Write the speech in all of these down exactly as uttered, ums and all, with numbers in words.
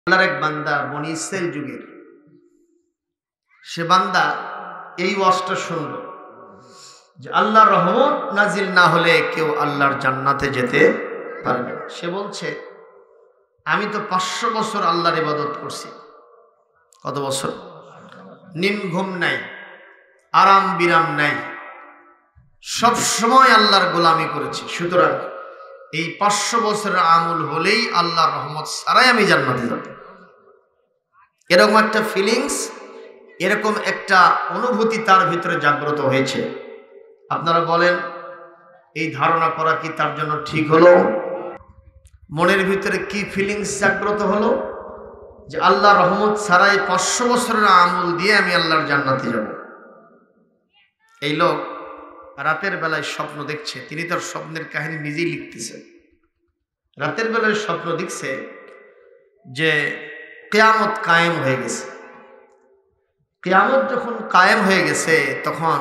আল্লাহর এক বান্দা বনি ইসরাইল যুগের সে বান্দা এই ওয়াজটা শুনল যে আল্লাহর রহমত নাজিল না হলে কেউ আল্লাহর জান্নাতে যেতে পারবে না। সে বলছে আমি তো পাঁচশো বছর আল্লাহর ইবাদত করছি। কত বছর? নিম ঘুম নাই, আরাম বিরাম নাই, সব সময় আল্লাহর গোলামি করেছি। সুতরাং এই পাঁচশো বছরের আমল হলেই আল্লাহর রহমত ছাড়াই আমি জান্নাতে যাব। এরকম একটা ফিলিংস, এরকম একটা অনুভূতি তার ভিতরে জাগ্রত হয়েছে। আপনারা বলেন এই ধারণা করা কি তার জন্য ঠিক হলো? মনের ভিতরে কি ফিলিংস জাগ্রত হলো যে আল্লাহর রহমত ছাড়াই পাঁচশো বছরের আমল দিয়ে আমি আল্লাহর জান্নাতে যাব। এই লোক রাতের বেলায় স্বপ্ন দেখছে, তিনি তার স্বপ্নের কাহিনী নিজেই লিখতেছেন। রাতের বেলায় স্বপ্ন দেখছে যে কিয়ামত কায়েম হয়ে গেছে। কিয়ামত যখন কায়েম হয়ে গেছে তখন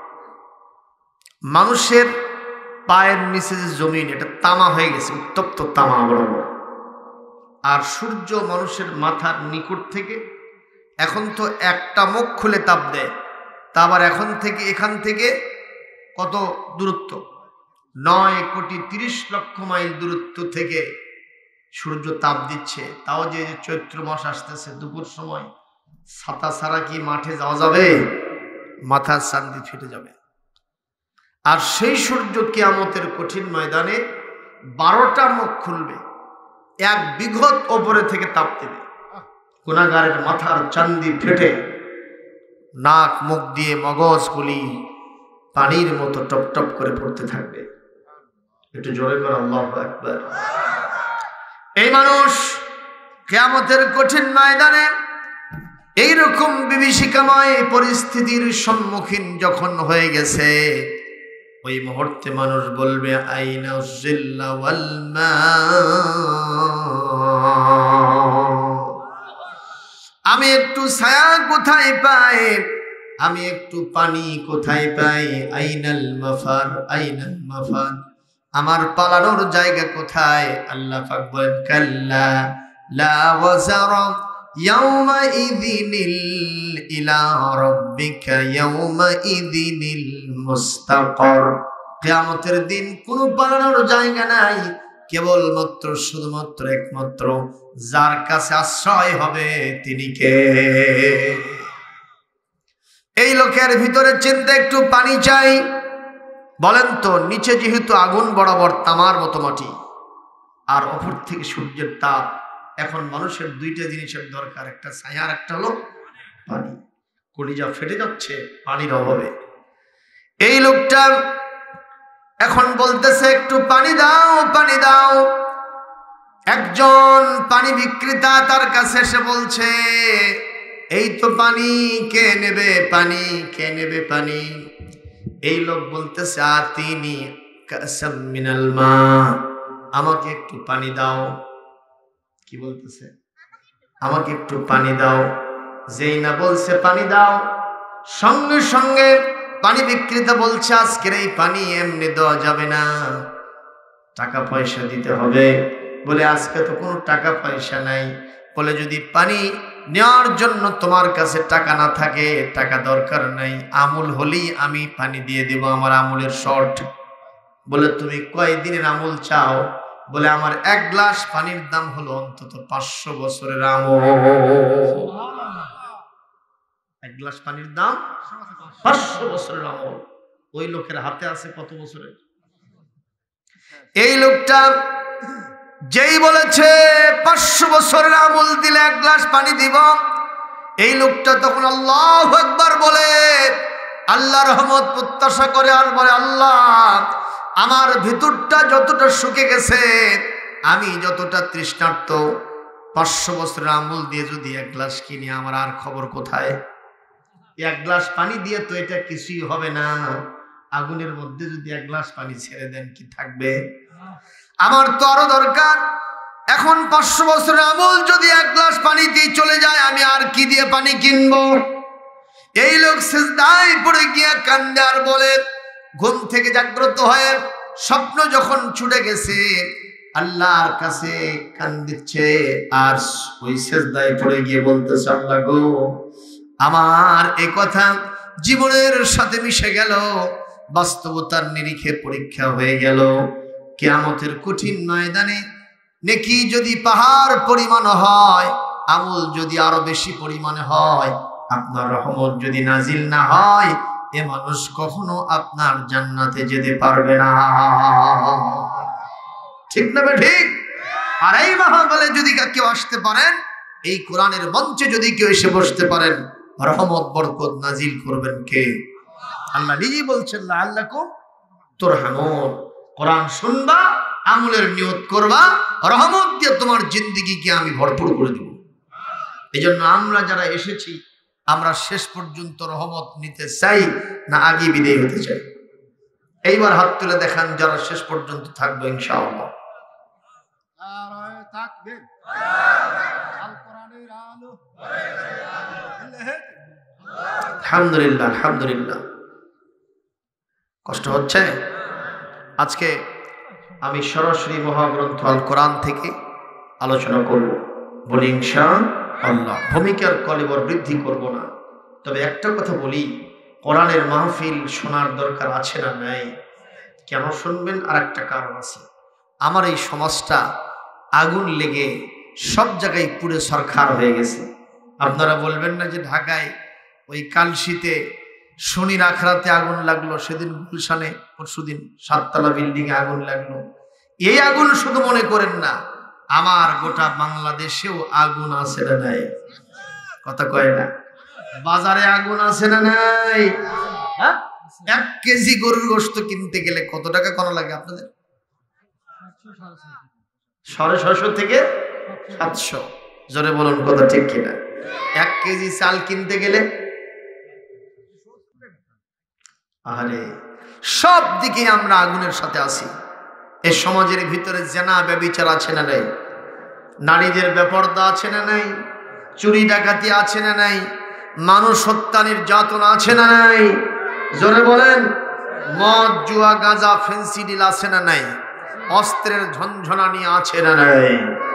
মানুষের পায়ের নিচে যে জমিন, এটা তামা হয়ে গেছে, উত্তপ্ত তামা বরাবর। আর সূর্য মানুষের মাথার নিকট থেকে, এখন তো একটা মুখ খুলে তাপ দেয়, তা আবার এখন থেকে এখান থেকে কত দূরত্ব? নয় কোটি তিরিশ লক্ষ মাইল দূরত্ব থেকে সূর্য তাপ দিচ্ছে। তাও যে চৈত্র মাস আসতেছে, দুপুর সময় ছাতা ছাড়া কি মাঠে যাওয়া যাবে? মাথার চান্দি ফেটে যাবে। আর সেই সূর্য কিয়ামতের কঠিন ময়দানে বারোটা মুখ খুলবে, এক বিঘত ওপরে থেকে তাপ দেবে। গুনাহগারের মাথার চান্দি ফেটে নাক মুখ দিয়ে মগজগুলি পানির মতো টপ টপ করে পড়তে থাকবে। একটু জোরে করে আল্লাহু আকবার। এই মানুষ কিয়ামতের কঠিন ময়দানে এইরকম বিভীষিকাময় পরিস্থিতির সম্মুখীন যখন হয়ে গেছে, ওই মুহূর্তে মানুষ বলবে আইনা জিল্লা ওয়াল মা, আমি একটু ছায়া কোথায় পাই, আমি একটু পানি কোথায় পাই? আইনাল মাফার, আইনাল মাফার, আমার পালানোর জায়গা কোথায়? আল্লাহ পাক বলেন কাল্লা লা ওয়াজারা ইয়াউমা ইযিনিল ইলা রাব্বিকা ইয়াউমা ইযিনিল মুস্তাকার। কিয়ামতের দিন কোনো পালানোর জায়গা নাই, কেবলমাত্র শুধুমাত্র একমাত্র যার কাছে আশ্রয় হবে তিনি কে? এই লোকের ভিতরে চিন্তা একটু পানি চাই। বলেন তো, নিচে যেহেতু আগুন বরাবর তামার মতো মাটি, আর অপর থেকে সূর্যের তাপ, এখন মানুষের দুইটা জিনিসের দরকার, একটা ছায়ার, একটা হলো পানি। কলিজা ফেটে যাচ্ছে পানির অভাবে। এই লোকটা এখন বলতেছে একটু পানি দাও, পানি দাও। একজন পানি বিক্রেতা তার কাছে এসে বলছে এই তো পানি, কে নেবে পানি, কে নেবে পানি? এই লোক বলতেছে আতিনি কাসাম মিনাল মা, আমাকে একটু পানি দাও। কি বলতেছে? আমাকে একটু পানি দাও। যেই না বলছে পানি দাও, সঙ্গে সঙ্গে পানি বিক্রেতা বলছে আজকের এই পানি এমনি দেওয়া যাবে না, টাকা পয়সা দিতে হবে। বলে আজকে তো কোনো টাকা পয়সা নাই। বলে যদি পানি নেওয়ার জন্য তোমার কাছে টাকা না থাকে, টাকা দরকার নাই, আমুল হলেই আমি পানি দিয়ে দেব, আমার আমুলের শর্ট। বলে তুমি কয় দিনের আমুল চাও? বলে আমার এক গ্লাস পানির দাম হলো অন্তত পাঁচশো বছরের আমল। এক গ্লাস পানির দাম পাঁচশো বছরের আমল। ওই লোকের হাতে আছে কত বছরের? এই লোকটা যেই বলেছে পাঁচশো বছরের আমল দিলে এক গ্লাস পানি দিব, এই লোকটা তখন আল্লাহু আকবার বলে আল্লাহ রহমত প্রত্যাশা করে, আর বলে আল্লাহ আমার ভিতরটা যতটা শুকে গেছে, আমি যতটা তৃষ্ণার্ত, পাঁচশো বছরের আমল দিয়ে যদি এক গ্লাস কিনি, আমার আর খবর কোথায়? এক গ্লাস পানি দিয়ে তো এটা কিছুই হবে না। আগুনের মধ্যে যদি এক গ্লাস পানি ছেড়ে দেন কি থাকবে? আমার তো আরো দরকার। এখন পাঁচশো বছরের আমল যদি এক গ্লাস পানি দিয়ে চলে যায়, আমি আর কি দিয়ে পানি কিনবো? এই লোক সিজদায় পড়ে গিয়া কান্দে আর বলে, ঘুম থেকে জাগ্রত হয়ে স্বপ্ন যখন ছুটে গেছে, আল্লাহর কাছে কান দিচ্ছে আর ওই সেজদায় পড়ে গিয়ে বলতেছে, আল্লাহ গো, আমার এই কথা জীবনের সাথে মিশে গেল, বাস্তবতার নিরিখে পরীক্ষা হয়ে গেল। কিয়ামতের কঠিন ময়দানে নেকি যদি পাহাড় পরিমাণ হয়, আমল যদি আরো বেশি পরিমাণে হয়, আপনার রহমত যদি নাজিল না হয়, এ মানুষ কখনো আপনার জান্নাতে যেতে পারবে না। ঠিক না ঠিক? আর এই মাহফিলে যদি কেউ আসতে পারেন, এই কোরআনের মঞ্চে যদি কেউ এসে বসতে পারেন, রহমত বরকত নাজিল করবেন কে? আল্লাহ নিজেই বলছেন, লাআল্লাকুম তুরহামুন। কোরআন শুনবা, আমলের নিয়ত করবা, রহমত দিয়ে তোমার জিন্দেগিকে আমি ভরপুর করে দেব। এই জন্য আমরা যারা এসেছি, আমরা শেষ পর্যন্ত রহমত নিতে চাই না আগে বিদায় হতে চাই? এইবার হাত তুলে দেখান যারা শেষ পর্যন্ত থাকবে ইনশাআল্লাহ। আলহামদুলিল্লাহ, আলহামদুলিল্লাহ। কষ্ট হচ্ছে? আজকে আমি সরাসরি মহাগ্রন্থ আল কোরআন থেকে আলোচনা করব, বলি ইনশাআল্লাহ। ভূমিকার কলেবর বৃদ্ধি করব না, তবে একটা কথা বলি, কোরআনের মাহফিল শোনার দরকার আছে না নাই? কেন শুনবেন? আর একটা কারণ আছে। আমার এই সমাজটা আগুন লেগে সব জায়গায় পুড়ে সরখার হয়ে গেছে। আপনারা বলবেন না যে ঢাকায় ওই কালশিতে শনির আখড়াতে আগুন লাগলো, সেদিন গুলশানে পরশুদিন সাততলা বিল্ডিং এ আগুন লাগলো। এই আগুন শুধু মনে করেন না, আমার গোটা বাংলাদেশেও আগুন আছে না নাই? কথা কয় না? বাজারে আগুন আছে না নাই? হ্যাঁ, এক কেজি গরুর গোশত কিনতে গেলে কত টাকা করা লাগে আপনাদের? সাড়ে ছশো থেকে সাতশো। জোরে বলুন কথা ঠিক কিনা? এক কেজি চাল কিনতে গেলে, আরে সব দিকে আমরা আগুনের সাথে আছি। এই সমাজের ভিতরে জেনা ব্যভিচার আছে না নাই? নারীদের বেপরদা আছে না নাই? চুরি ডাকাতি আছে না নাই? মানুষ হত্যা নির্যাতন আছে না নাই? জোরে বলেন। মদ, জুয়া, গাঁজা, ফেন্সিডিল আছে না নাই? অস্ত্রের ঝনঝনানি আছে না নাই?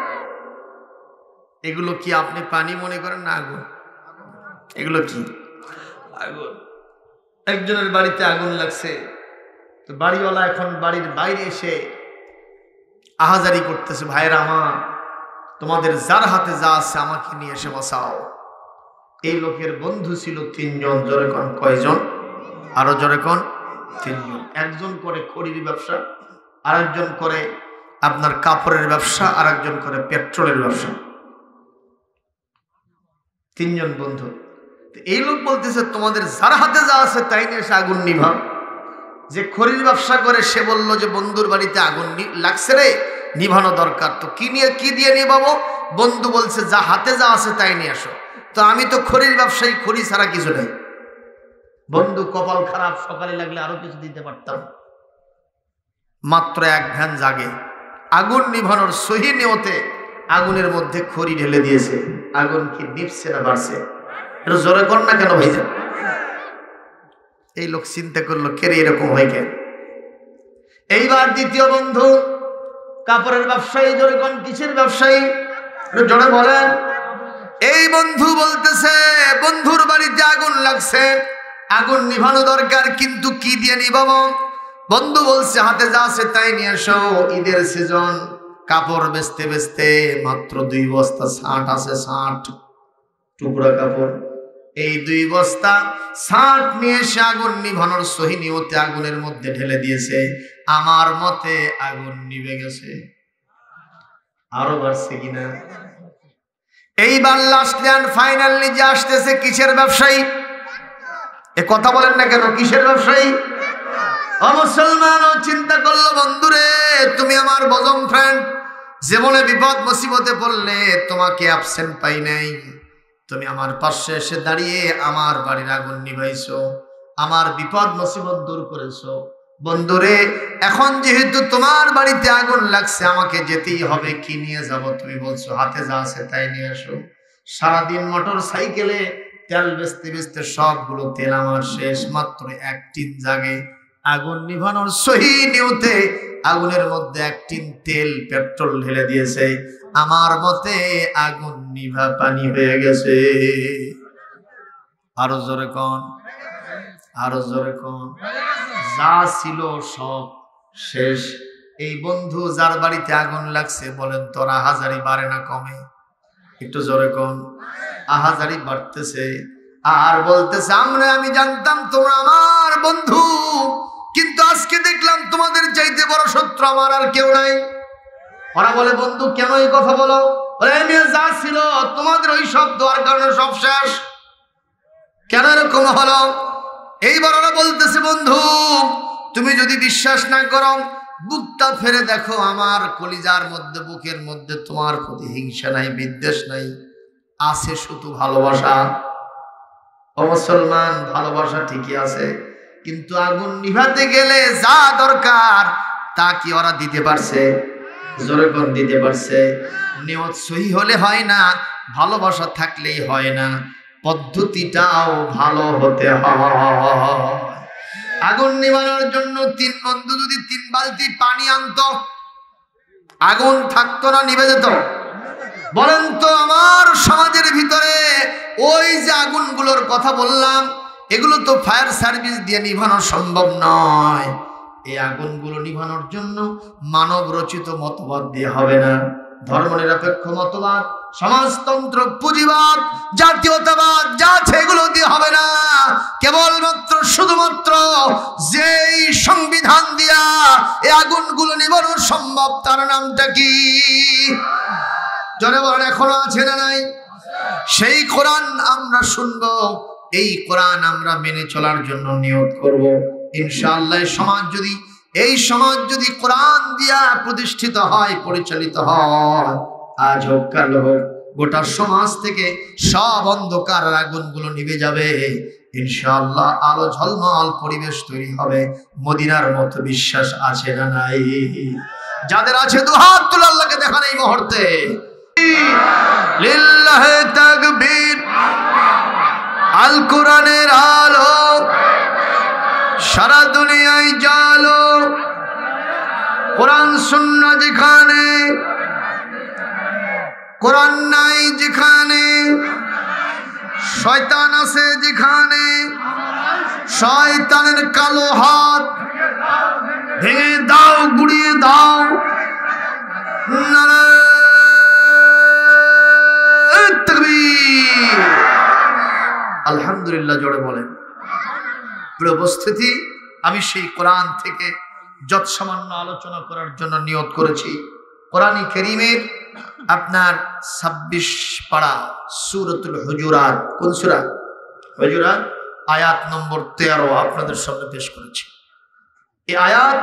এগুলো কি আপনি পানি মনে করেন না আগুন? এগুলো কি আগুন? একজনের বাড়িতে আগুন লাগছে, তো বাড়িওয়ালা এখন বাড়ির বাইরে এসে আহাজারি করতেছে, ভাইরা আমার, তোমাদের যার হাতে যা আছে আমাকে নিয়ে এসে বসাও। এই লোকের বন্ধু ছিল তিনজন। জোরে কোন কয়জন? আরো জোরে কোন? তিনজন। একজন করে খড়ির ব্যবসা, আরেকজন করে আপনার কাপড়ের ব্যবসা, আর একজন করে পেট্রোলের ব্যবসা। তিনজন বন্ধু। এই লোক বলতেছে, তোমাদের যার হাতে যা আছে তাই নিয়ে এসে আগুন নিভা। যে খড়ির ব্যবসা করে সে বলল যে বন্ধুর বাড়িতে আগুন লাগছে রে, নিভানো দরকার, তো কি নিয়ে কি দিয়ে নিভাবো? বন্ধু বলছে, যা হাতে যা আছে তাই নিয়ে আসো। তো আমি তো খড়ির ব্যবসায়ী, খড়ি ছাড়া কিছু নেই। বন্ধু কপাল খারাপ, সকালে লাগলে আরো কিছু দিতে পারতাম। মাত্র এক ভ্যান জাগে, আগুন নিভানোর সহি নিয়তে আগুনের মধ্যে খড়ি ঢেলে দিয়েছে। আগুন কি নিভছে না বাড়ছে? এটা জোরে কর না কেন ভাইজান? এই লোক চিন্তা করলো, কেরে এরকম হয় কেন? এইবার দ্বিতীয় বন্ধু কাপড়ের ব্যবসায়ী। জোরে কোন কিসের ব্যবসায়ী? জোরে বলেন। এই বন্ধু বলতেছে, বন্ধুর বাড়িতে আগুন লাগছে, আগুন নিভানো দরকার, কিন্তু কি দিয়ে নিভাবো? বন্ধু বলছে, হাতে যা আছে তাই নিয়ে এসো। ঈদের সিজন, কাপড় বেচতে বেচতে মাত্র দুই বস্তা ষাট আছে, ষাট টুকরা কাপড়। এই দুই বস্তা ষাট নিয়ে এসে আগুন নিভানোর সহি নিয়তে আগুনের মধ্যে ঢেলে দিয়েছে। আমার মতে আগুন নিভে গেছে। আরো বাড়ছে কিনা? এইবার লাস্ট এন্ড ফাইনাল নিজে আসতেছে কিসের ব্যবসায়ী? এ কথা বলেন না কেন? কিসের ব্যবসায়ী? ও মুসলমান, চিন্তা করলো, বন্ধুরে তুমি আমার বজম ফ্রেন্ড, জীবনে বিপদ মুসিবতে পড়লে তোমাকে অ্যাবসেন্ট পাই নাই। তুমি আমার পাশে এসে দাঁড়িয়ে আমার বাড়ির আগুন নিভাইছো, আমার বিপদ মুসিবত দূর করেছো। বন্ধুরে, এখন যেহেতু তোমার বাড়িতে আগুন লাগছে, আমাকে যেতেই হবে। কি নিয়ে যাব? তুমি বলছো হাতে যা আছে তাই নিয়ে আসো। সারাদিন মোটর সাইকেলে তেল বেচতে বেচতে সবগুলো তেল আমার শেষ। মাত্র এক টিন জাগে, আগুন নিভানোর সহি নিয়তে আগুনের মধ্যে এক টিন তেল পেট্রোল ঢেলে দিয়েছে, আমার মতে আগুন নিভা পানি হয়ে গেছে। আরো জোরে কোন, আরো জোরে কোন। যা ছিল সব শেষ। এই বন্ধু যার বাড়িতে আগুন লাগছে, বলেন তোর আহাজারি বাড়ে না কমে? একটু জোরে কোন। আহাজারি বাড়তেছে। আর বলতেছে, আমরা আমি জানতাম তোমরা আমার বন্ধু, কিন্তু আজকে দেখলাম তোমাদের চাইতে বড় শত্রু আমার আর কেউ নাই। ওরা বলে, বন্ধু কেন এই কথা বলো? বলে, যা ছিল তোমাদের ওই সব দোয়ার কারণে সব শেষ। কেন এরকম হলো? এইবার ওরা বলতেছে, বন্ধু তুমি যদি বিশ্বাস না করো, বুকটা ফেরে দেখো, আমার কলিজার মধ্যে, বুকের মধ্যে তোমার প্রতি হিংসা নাই, বিদ্বেষ নাই, আছে শুধু ভালোবাসা। ও মুসলমান, ভালোবাসা ঠিকই আছে, কিন্তু আগুন নিভাতে গেলে যা দরকার তা কি ওরা দিতে পারছে? জোরে কোন দিতে পারছে? নিয়ত সহি হলে হয় না, ভালোবাসা থাকলেই হয় না, পদ্ধতিটাও ভালো হতে হয়। আগুন নিভানোর জন্য তিন বন্ধু যদি তিন বালতি পানি আনতো, আগুন থাকতো না, নিভে যেত? বলেন তো, আমার সমাজের ভিতরে ওই যে আগুনগুলোর কথা বললাম, এগুলো তো ফায়ার সার্ভিস দিয়ে নিভানো সম্ভব নয়। এই আগুনগুলো নিভানোর জন্য মানব রচিত মতবাদ দিয়ে হবে না, ধর্ম নিরপেক্ষ মতবাদ, সমাজতন্ত্র, পুঁজিবাদ, জাতীয়তাবাদ যা আছে এগুলো দিয়ে হবে না। কেবলমাত্র শুধুমাত্র যেই সংবিধান দিয়া এই আগুনগুলো নিভানো সম্ভব, তার নামটা কি? জনে বলেন, এখনো আছে না নাই? সেই কোরআন আমরা শুনবো, এই কোরআন আমরা মেনে চলার জন্য নিয়ত করব। ইনশাআল্লাহ সমাজ যদি এই সমাজ যদি কোরআন দিয়া প্রতিষ্ঠিত হয়, পরিচালিত হয়, আজ হোক কাল হোক, গোটা সমাজ থেকে সব অন্ধকার আগুনগুলো নিভে যাবে। ইনশাআল্লাহ আলো ঝলমল পরিবেশ তৈরি হবে। মদিনার মতো বিশ্বাস আছে না নাই? যাদের আছে দুহাত তুলে আল্লাহকে দেখান এই মুহূর্তে। লিল্লাহি তাকবীর। আল কোরআনের আলো সারা দুনিয়ায় জালো। কোরআন সুন্নাহ যেখানে, কোরআন নাই যেখানে, শয়তান আছে যেখানে, শয়তানের কালো হাত ভেঙে দাও, গুড়িয়ে দাও। নারায়ে তাকবীর। আলহামদুলিল্লাহ জোরে বলেন। প্রিয় উপস্থিতি, আমি সেই কোরআন থেকে যত সামান্য আলোচনা করার জন্য নিয়ত করেছি। কোরআনী কারীমের আপনার ছাব্বিশ পারা সূরাতুল হুজুরাত। কোন সূরা? হুজুরাত, আয়াত নম্বর তেরো আপনাদের সামনে পেশ করেছি। এই আয়াত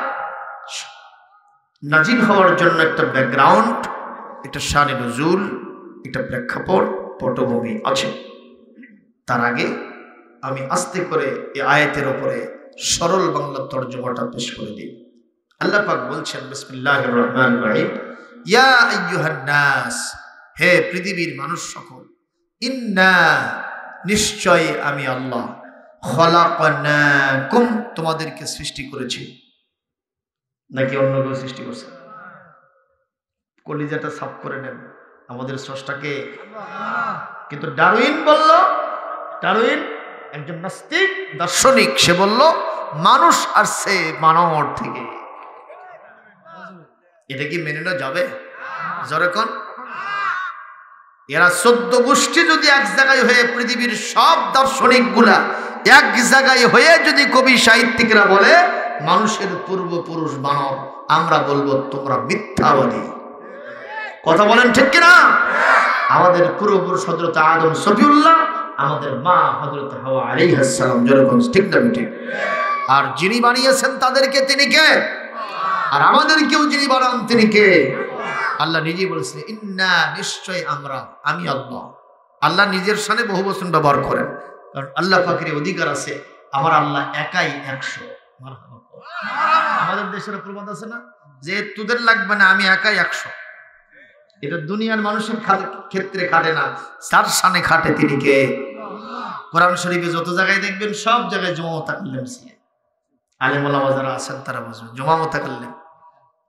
নাজিল হওয়ার জন্য একটা ব্যাকগ্রাউন্ড, একটা শানে নুজুল, একটা প্রেক্ষাপট, পটভূমি আছে। তার আগে আমি আস্তে করে এই আয়াতের উপরে সরল বাংলা তর্জমাটা পেশ করে দিই। আল্লাহ পাক বলছেন, বিসমিল্লাহির রহমানির রহিম, ইয়া আইয়ুহান নাস, হে পৃথিবীর মানুষ সকল, ইন্না, নিশ্চয় আমি আল্লাহ, খলাকনাকুম, তোমাদেরকে সৃষ্টি করেছি। নাকি অন্য কেউ সৃষ্টি করছে? কলিজাটা সাফ করে নেন, আমাদের স্রষ্টাকে। কিন্তু ডারউইন বলল, ডারউইন একজন নাস্তিক দার্শনিক, সে বলল মানুষ আসছে মানব থেকে। এটা কি মেনে নেওয়া যাবে? যখন এরা চোদ্দ গোষ্ঠী যদি এক জায়গায় হয়ে, পৃথিবীর সব দার্শনিক গুলা এক জায়গায় হয়ে যদি কবি সাহিত্যিকরা বলে মানুষের পূর্বপুরুষ মানব, আমরা বলবো তোমরা মিথ্যাবাদী। কথা বলেন ঠিক কিনা? আমাদের পূর্বপুরুষ হযরত আদম সফিউল্লাহ, আমাদের মা হযরত হাওয়া আলাইহিস সালাম, যেরকম ঠিক না ঠিক? আর যিনি বানিয়েছেন তাদেরকে, তিনি কে? আর আমাদেরকেও যিনি বানান তিনি কে? আল্লাহ নিজেই বলেছেন, ইন্না, নিশ্চয় আমরা, আমি আল্লাহ। আল্লাহ নিজের শানে বহু বচন ব্যবহার করেন, কারণ আল্লাহ পাকের অধিকার আছে, আমার আল্লাহ একাই একশো। আমাদের দেশের প্রবাদ আছে না, যে তোদের লাগবে না, আমি একাই একশো। এটা দুনিয়ার মানুষের ক্ষেত্রে খাটে না, তার শানে খাটে তিনি কে? কোরআন শরীফে যত জায়গায় দেখবেন সব জায়গায় জুমা মুতাকাল্লিম ছিল। আলেম ওলামা যারা আছেন তারা বুঝবেন, জুমা মুতাকাল্লিম।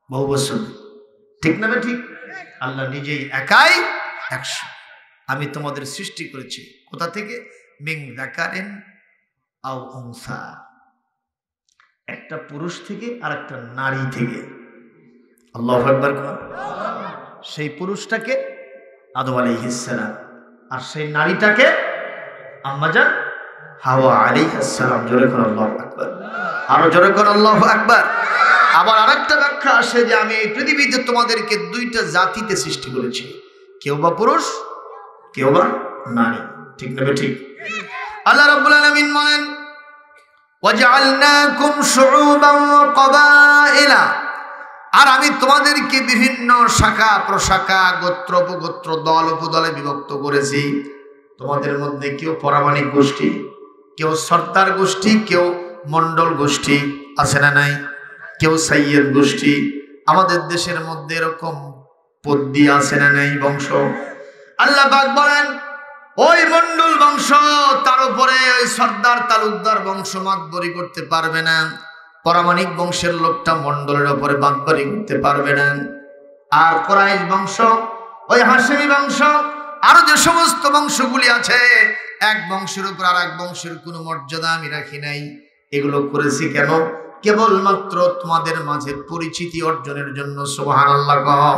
বহু বছর, ঠিক না ঠিক? আল্লাহ নিজেই একাই একশো। আমি তোমাদের সৃষ্টি করেছি কোথা থেকে? মিন যাকারিন আও উনসা, একটা পুরুষ থেকে আর একটা নারী থেকে। আল্লাহু আকবার। সেই পুরুষটাকে আদম আলাইহিস সালাম, আর সেই নারীটাকে আম্মা জান হাওয়া আলাইহিস সালাম। জোরে করে আল্লাহু আকবার, আরো জোরে করে আল্লাহু আকবার। আবার আরেকটা ব্যাখ্যা আসে যে আমি এই পৃথিবীতে তোমাদেরকে দুইটা জাতিতে সৃষ্টি করেছি, কেউ বা পুরুষ কেউ বা নারী, ঠিক না ঠিক? আল্লাহ রাব্বুল আলামিন বলেন ওয়াজআলনাকুম শুউবান ওয়া ক্বাবাইলা, আর আমি তোমাদেরকে বিভিন্ন শাখা প্রশাখা, গোত্র উপগোত্র, দল উপদলে বিভক্ত করেছি। তোমাদের মধ্যে কেউ পরামানিক গোষ্ঠী, কেউ সর্দার গোষ্ঠী, কেউ মন্ডল গোষ্ঠী, আছে না নাই? কেউ সাইয়েদ গোষ্ঠী। আমাদের দেশের মধ্যে এরকম পদ্মী আছে না নাই? বংশ। আল্লাহ পাক বলেন ওই মন্ডল বংশ, তার উপরে ওই সর্দার তালুকদার বংশ মাতবরি করতে পারবে না। পরামানিক বংশের লোকটা মন্ডলের উপরে মাতবরি করতে পারবে না। আর কুরাইশ বংশ, ওই হাশেমি বংশ, আরো যে সমস্ত বংশগুলি আছে, এক বংশের উপর আর এক বংশের কোনো মর্যাদা আমি রাখি নাই। এগুলো করেছি কেন? কেবলমাত্র তোমাদের মাঝে পরিচিতি অর্জনের জন্য। সুবহানাল্লাহ।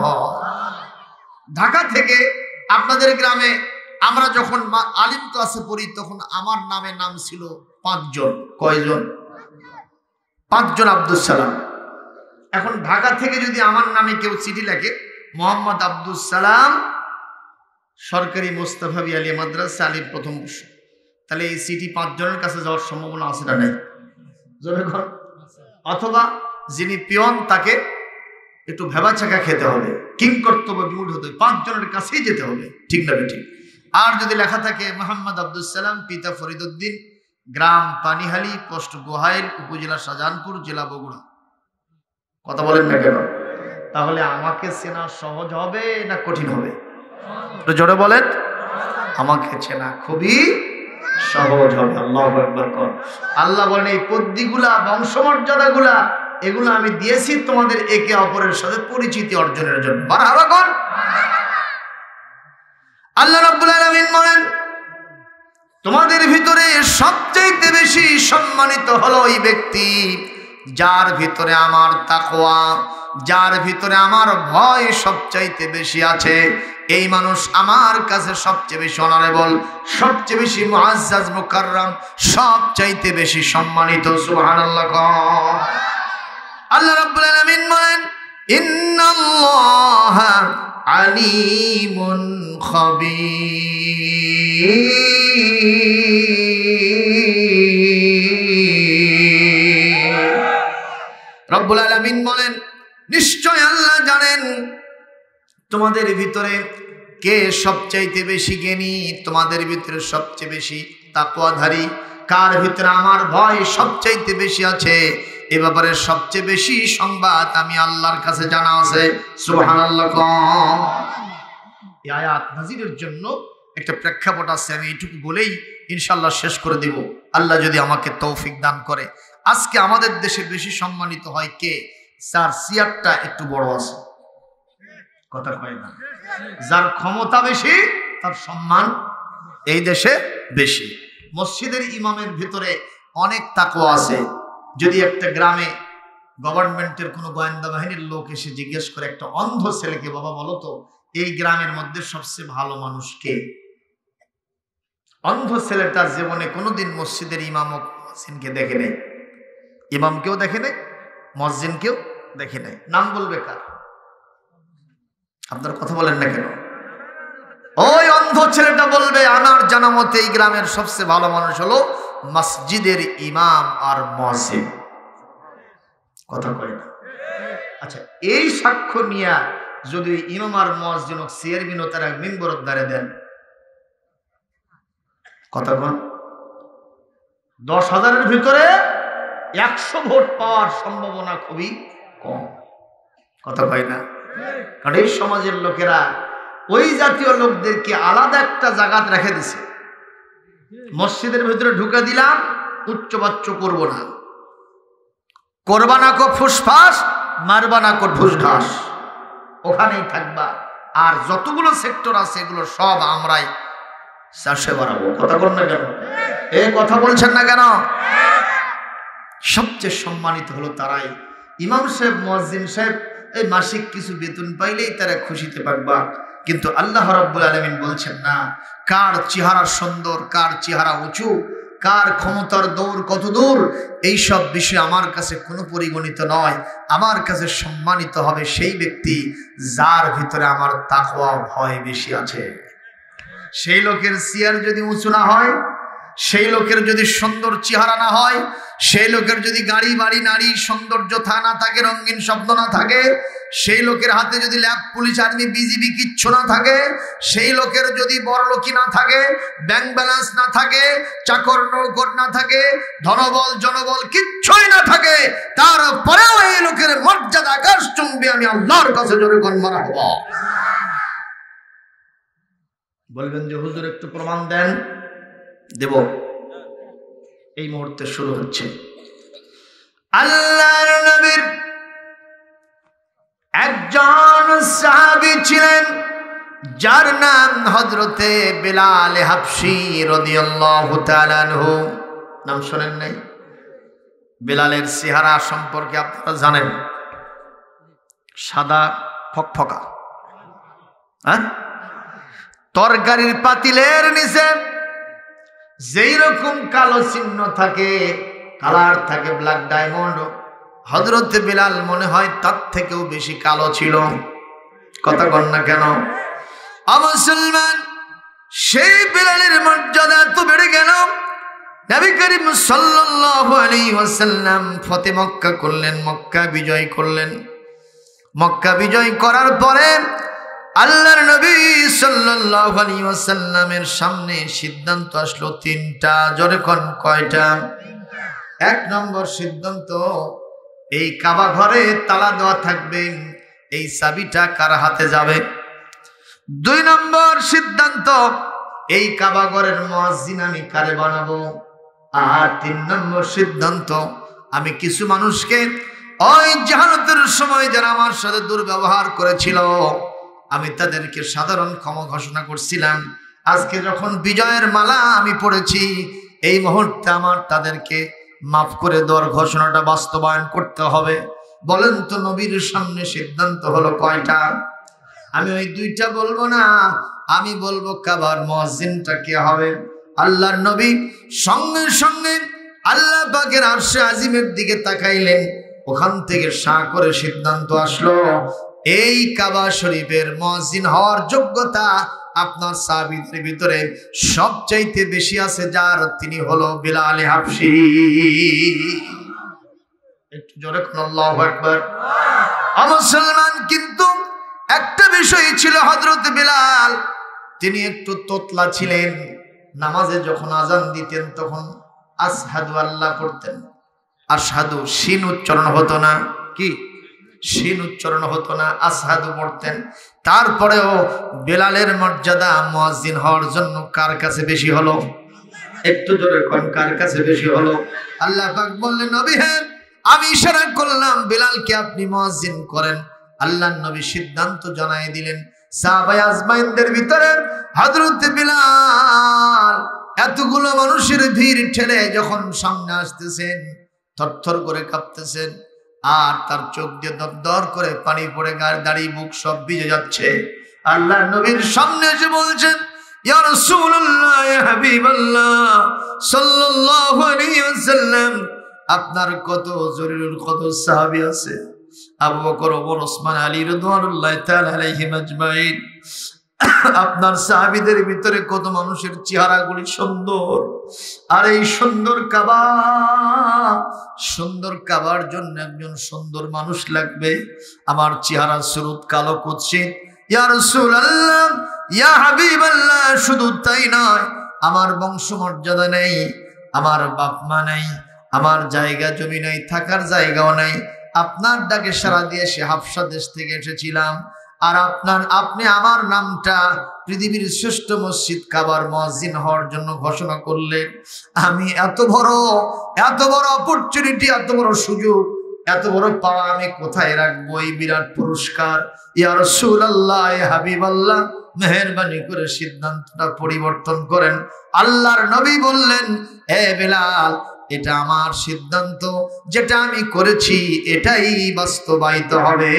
ঢাকা থেকে আপনাদের গ্রামে আমরা যখন আলিম ক্লাসে পড়ি, তখন আমার নামে নাম ছিল পাঁচজন। কয়জন? পাঁচজন আব্দুস সালাম। এখন ঢাকা থেকে যদি আমার নামে কেউ চিঠি লেখে, মোহাম্মদ আব্দুস সালাম, সরকারি মোস্তফাবি আলিয়া মাদ্রাসা, আলিম প্রথম বর্ষ, তাহলে এই চিঠি পাঁচজনের কাছে যাওয়ার সম্ভাবনা আছে না নাই? অথবা যিনি পিয়ন, তাকে একটু ভেবা চাকা খেতে হবে, কিং কর্তব্য বিমূঢ় হতে হবে, পাঁচজনের কাছেই যেতে হবে, ঠিক না ঠিক? আর যদি লেখা থাকে মোহাম্মদ আব্দুস সালাম, পিতা ফরিদউদ্দিন, গ্রাম পানিহালি, পোস্ট গোহাইল, উপজেলা শাহজাহানপুর, জেলা বগুড়া, কথা বলেন না কেন? তাহলে আমাকে চেনা সহজ হবে না কঠিন হবে? জোরে বলেন। আমাকে চেনা খুবই সহজ হবে। আল্লাহু আকবার। আল্লাহ বলেন এই পদ্ধতিগুলা, বংশমর্যাদাগুলা, এগুলো আমি দিয়েছি তোমাদের একে অপরের সাথে পরিচিতি অর্জনের জন্য। মারহাবা কর। আল্লাহ রাব্বুল আলামিন বলেন তোমাদের ভিতরে সবচেয়ে বেশি সম্মানিত হলো ওই ব্যক্তি যার ভিতরে আমার তাকওয়া, যার ভিতরে আমার ভয় সবচাইতে বেশি আছে। এই মানুষ আমার কাছে সবচেয়ে বেশি অনারেবল, সবচেয়ে বেশি মুআজ্জাজ মুকাররম, সবচাইতে বেশি সম্মানিত। সুবহানাল্লাহ। আল্লাহ রাব্বুল আলামিন বলেন ইন্নাল্লাহা আলিমুন খাবীর। রব্বুল আলামিন বলেন নিশ্চয় আল্লাহ জানেন তোমাদের ভিতরে কে সবচাইতে বেশি জ্ঞানী, তোমাদের ভিতরে সবচেয়ে বেশি তাকওয়াধারী, কার ভিতরে আমার ভয় সবচাইতে বেশি আছে। এ ব্যাপারে সবচেয়ে বেশি সংবাদ আমি আল্লাহর কাছে জানা আছে। সুবহানাল্লাহ। এই আয়াত নাজিরের জন্য একটা প্রেক্ষাপট আছে, আমি এইটুকু বলেই ইনশাআল্লাহ শেষ করে দেব, আল্লাহ যদি আমাকে তৌফিক দান করে। আজকে আমাদের দেশে বেশি সম্মানিত হয় কে? যার চেয়ারটা একটু বড় আছে, কথা কয় না? যার ক্ষমতা বেশি তার সম্মান এই দেশে বেশি। মসজিদের ইমামের ভিতরে অনেক তাকওয়া আছে। যদি একটা গ্রামে গভর্নমেন্টের কোনো গোয়েন্দা বাহিনীর লোক এসে জিজ্ঞেস করে একটা অন্ধ ছেলেকে, বাবা বলো তো এই গ্রামের মধ্যে সবচেয়ে ভালো মানুষ কে? অন্ধ ছেলেটার জীবনে কোনোদিন মসজিদের ইমাম ও মুয়াজ্জিনকে দেখে নেই, ইমামকেও দেখে নেই, মুয়াজ্জিনকেও দেখে নেই। নাম বলবে কার? আপনার কথা বলেন না কেন? ওই অন্ধ ছেলেটা বলবে আমার জানা মতে এই গ্রামের সবচেয়ে ভালো মানুষ হলো মসজিদের ইমাম আর মুয়াজ্জিন। কথা কয় না? আচ্ছা, এই সাক্ষ্য নিয়ে যদি ইমাম আর মুয়াজ্জিন চেয়ারম্যান ও তারা মিম্বরের দ্বারে দেন, কথা কন, দশ হাজারের ভিতরে একশো ভোট পাওয়ার সম্ভাবনা খুবই কম। কথা কয় না? কারণ এই সমাজের লোকেরা ওই জাতীয় লোকদেরকে আলাদা একটা জায়গাতে রেখে দিছে। মসজিদের ভিতরে ঢুকে দিলাম, উচ্চ বাচ্চ করবো না, করবা না কো ফুসফাস, মারবা না কর ঘুষ ঘাস, ওখানেই থাকবা। আর যতগুলো সেক্টর আছে এগুলো সব আমরাই চাষে বাড়াবো। কথা বল না কেন? এই কথা বলছেন না কেন? সবচেয়ে সম্মানিত হলো তারাই। ইমাম সাহেব, মুয়াজ্জিন সাহেব এই মাসিক কিছু বেতন পাইলেই তারা খুশিতে পাকবা, কিন্তু আল্লাহ রাব্বুল আলামিন বলছেন না কার চেহারা সুন্দর, কার চেহারা উঁচু, কার ক্ষমতার দৌড় কত দূর, এইসব বিষয় আমার কাছে কোনো পরিগণিত নয়। আমার কাছে সম্মানিত হবে সেই ব্যক্তি যার ভিতরে আমার তাকওয়া ভয় বেশি আছে। সেই লোকের চেয়ার যদি উঁচু না হয়, সেই লোকের যদি সুন্দর চেহারা না হয়, সেই লোকের যদি গাড়ি বাড়ি নারী সৌন্দর্য থা না থাকে, রঙিন শব্দ না থাকে, সেই লোকের হাতে যদি ল্যাব পুলিশ আর্মি বিজিবি কিচ্ছু না থাকে, সেই লোকের যদি বড়লোকি না থাকে, ব্যাংক ব্যালেন্স না থাকে, চাকর নৌকর না থাকে, ধনবল জনবল কিচ্ছুই না থাকে, তারপরেও এই লোকের মর্যাদা আকাশ চুম্বি আমি আল্লাহর কাছে জোরে গণমারা হব। বলবেন যে হুজুর একটু প্রমাণ দেন, দেব। এই মুহূর্তে শুরু হচ্ছে। আল্লাহর নবীর একজন সাহাবী ছিলেন যার নাম হযরতে বিলাল হাবশী রাদিয়াল্লাহু তাআলা আনহু। নাম শুনেন নাই? বিলালের চেহারা সম্পর্কে আপনারা জানেন, সাদা ফকফকা, হ্যাঁ, তরকারির পাতিলের নিচে যেই রকম কালো চিহ্ন থাকে, কালার থাকে ব্ল্যাক ডায়মন্ড, হযরত বিলাল মনে হয় তার থেকেও বেশি কালো ছিল। কথা বল না কেন? মুসলমান, সেই বিলালের মর্যাদা এত বেড়ে গেল, নবী করিম সাল্লাল্লাহু আলাইহি ওয়াসাল্লাম ফতে মক্কা করলেন, মক্কা বিজয় করলেন। মক্কা বিজয় করার পরে আল্লাহর নবী সাল্লাল্লাহু আলাইহি ওয়াসাল্লামের সামনে সিদ্ধান্ত আসলো তিনটা। জোরে কোন কয়টা? এক নম্বর সিদ্ধান্ত, এই কাবা ঘরে তালা দেওয়া থাকবে, এই চাবিটা কার হাতে যাবে। দুই নম্বর সিদ্ধান্ত, এই কাবা ঘরের মুয়াজ্জিন আমি কারে বানাবো। আর তিন নম্বর সিদ্ধান্ত, আমি কিছু মানুষকে ওই জাহান্নাতের সময় যারা আমার সাথে দুর্ব্যবহার করেছিল আমি তাদেরকে সাধারণ ক্ষমা ঘোষণা করছিলাম। আজকে যখন বিজয়ের মালা আমি পড়েছি, এই মুহূর্তে আমার তাদেরকে মাফ করে দেওয়ার ঘোষণাটা বাস্তবায়ন করতে হবে। বলেন তো নবীর সামনে সিদ্ধান্ত হলো কয়টা? আমি ওই দুইটা বলবো না, আমি বলবো কাবার মুয়াজ্জিনটা কে হবে। আল্লাহর নবী সঙ্গে সঙ্গে আল্লাহ পাকের আরশে আজিমের দিকে তাকাইলেন, ওখান থেকে শাঁ করে সিদ্ধান্ত আসলো এই কাবা শরীফের মুয়াজ্জিন হওয়ার যোগ্যতা আপনার সাহাবীদের ভিতরে সবচাইতে বেশি আছে যার, তিনি হলো বিলাল হাবশী। একটু জোরে কোন আল্লাহু আকবার। মুসলমান, কিন্তু একটা বিষয় ছিল, হযরত বিলাল তিনি একটু তোতলা ছিলেন। নামাজে যখন আজান দিতেন তখন আশহাদু আল্লাহ পড়তেন, আশহাদু শিন উচ্চারণ হতো না, কি শিন উচ্চারণ হতো না, আশহাদু পড়তেন। তারপরেও বিলালের মর্যাদা মুয়াজ্জিন হওয়ার জন্য কার কাছে বেশি হলো? একটু জোরে কোন, কার কাছে বেশি হলো? আল্লাহ পাক বললেন, নবী হ্যাঁ আমি ইশারা করলাম বিলালকে আপনি মুয়াজ্জিন করেন। আল্লাহর নবী সিদ্ধান্ত জানাই দিলেন। সাহাবায়ে আজমাইনদের ভিতরে হযরত বিলাল এতগুলো মানুষের ভিড় ঠেলে যখন সামনে আসতেছেন, থরথর করে কাঁপতেছেন, আর তার চোখ দিয়ে দরদর করে পানি পড়ে, গায়ের দাড়ি বুক সব ভিজে যাচ্ছে। আল্লাহর নবীর সামনে এসে বলছেন, ইয়া রাসূলুল্লাহ, ইয়া হাবিবাল্লাহ সাল্লাল্লাহু আলাইহি ওয়াসাল্লাম, আপনার কত জরুরুল কত সাহাবী আছে, আবু বকর, ওমর, ওসমান, আলী রাদিয়াল্লাহু তাআলা আলাইহিম আজমাইন। আপনার সাহাবীদের ভিতরে কত মানুষের চেহারাগুলি সুন্দর, আর এই সুন্দর কাবা, সুন্দর কাবার জন্য একজন সুন্দর মানুষ লাগবে। আমার চেহারা সুরত কালো কুৎসিত, ইয়া রাসূলুল্লাহ, ইয়া হাবিবাল্লাহ, শুধু তাই নয়, আমার বংশ মর্যাদা নেই, আমার বাপ মা নেই, আমার জায়গা জমি নেই, থাকার জায়গাও নেই। আপনার ডাকে সাড়া দিয়ে সে হাবশা দেশ থেকে এসেছিলাম, আর আপনার আপনি আমার নামটা পৃথিবীর শ্রেষ্ঠ মসজিদ কাবার মুয়াজ্জিন হওয়ার জন্য ঘোষণা করলেন। আমি এত বড় এত বড় অপরচুনিটি, এত বড় সুযোগ, এত বড় পাওয়া আমি কোথায় রাখবো এই বিরাট পুরস্কার? ইয়া রাসূলুল্লাহ, ইয়া হাবিবাল্লাহ, মেহেরবানি করে সিদ্ধান্তটা পরিবর্তন করেন। আল্লাহর নবী বললেন, হে বেলাল, এটা আমার সিদ্ধান্ত, যেটা আমি করেছি এটাই বাস্তবায়িত হবে।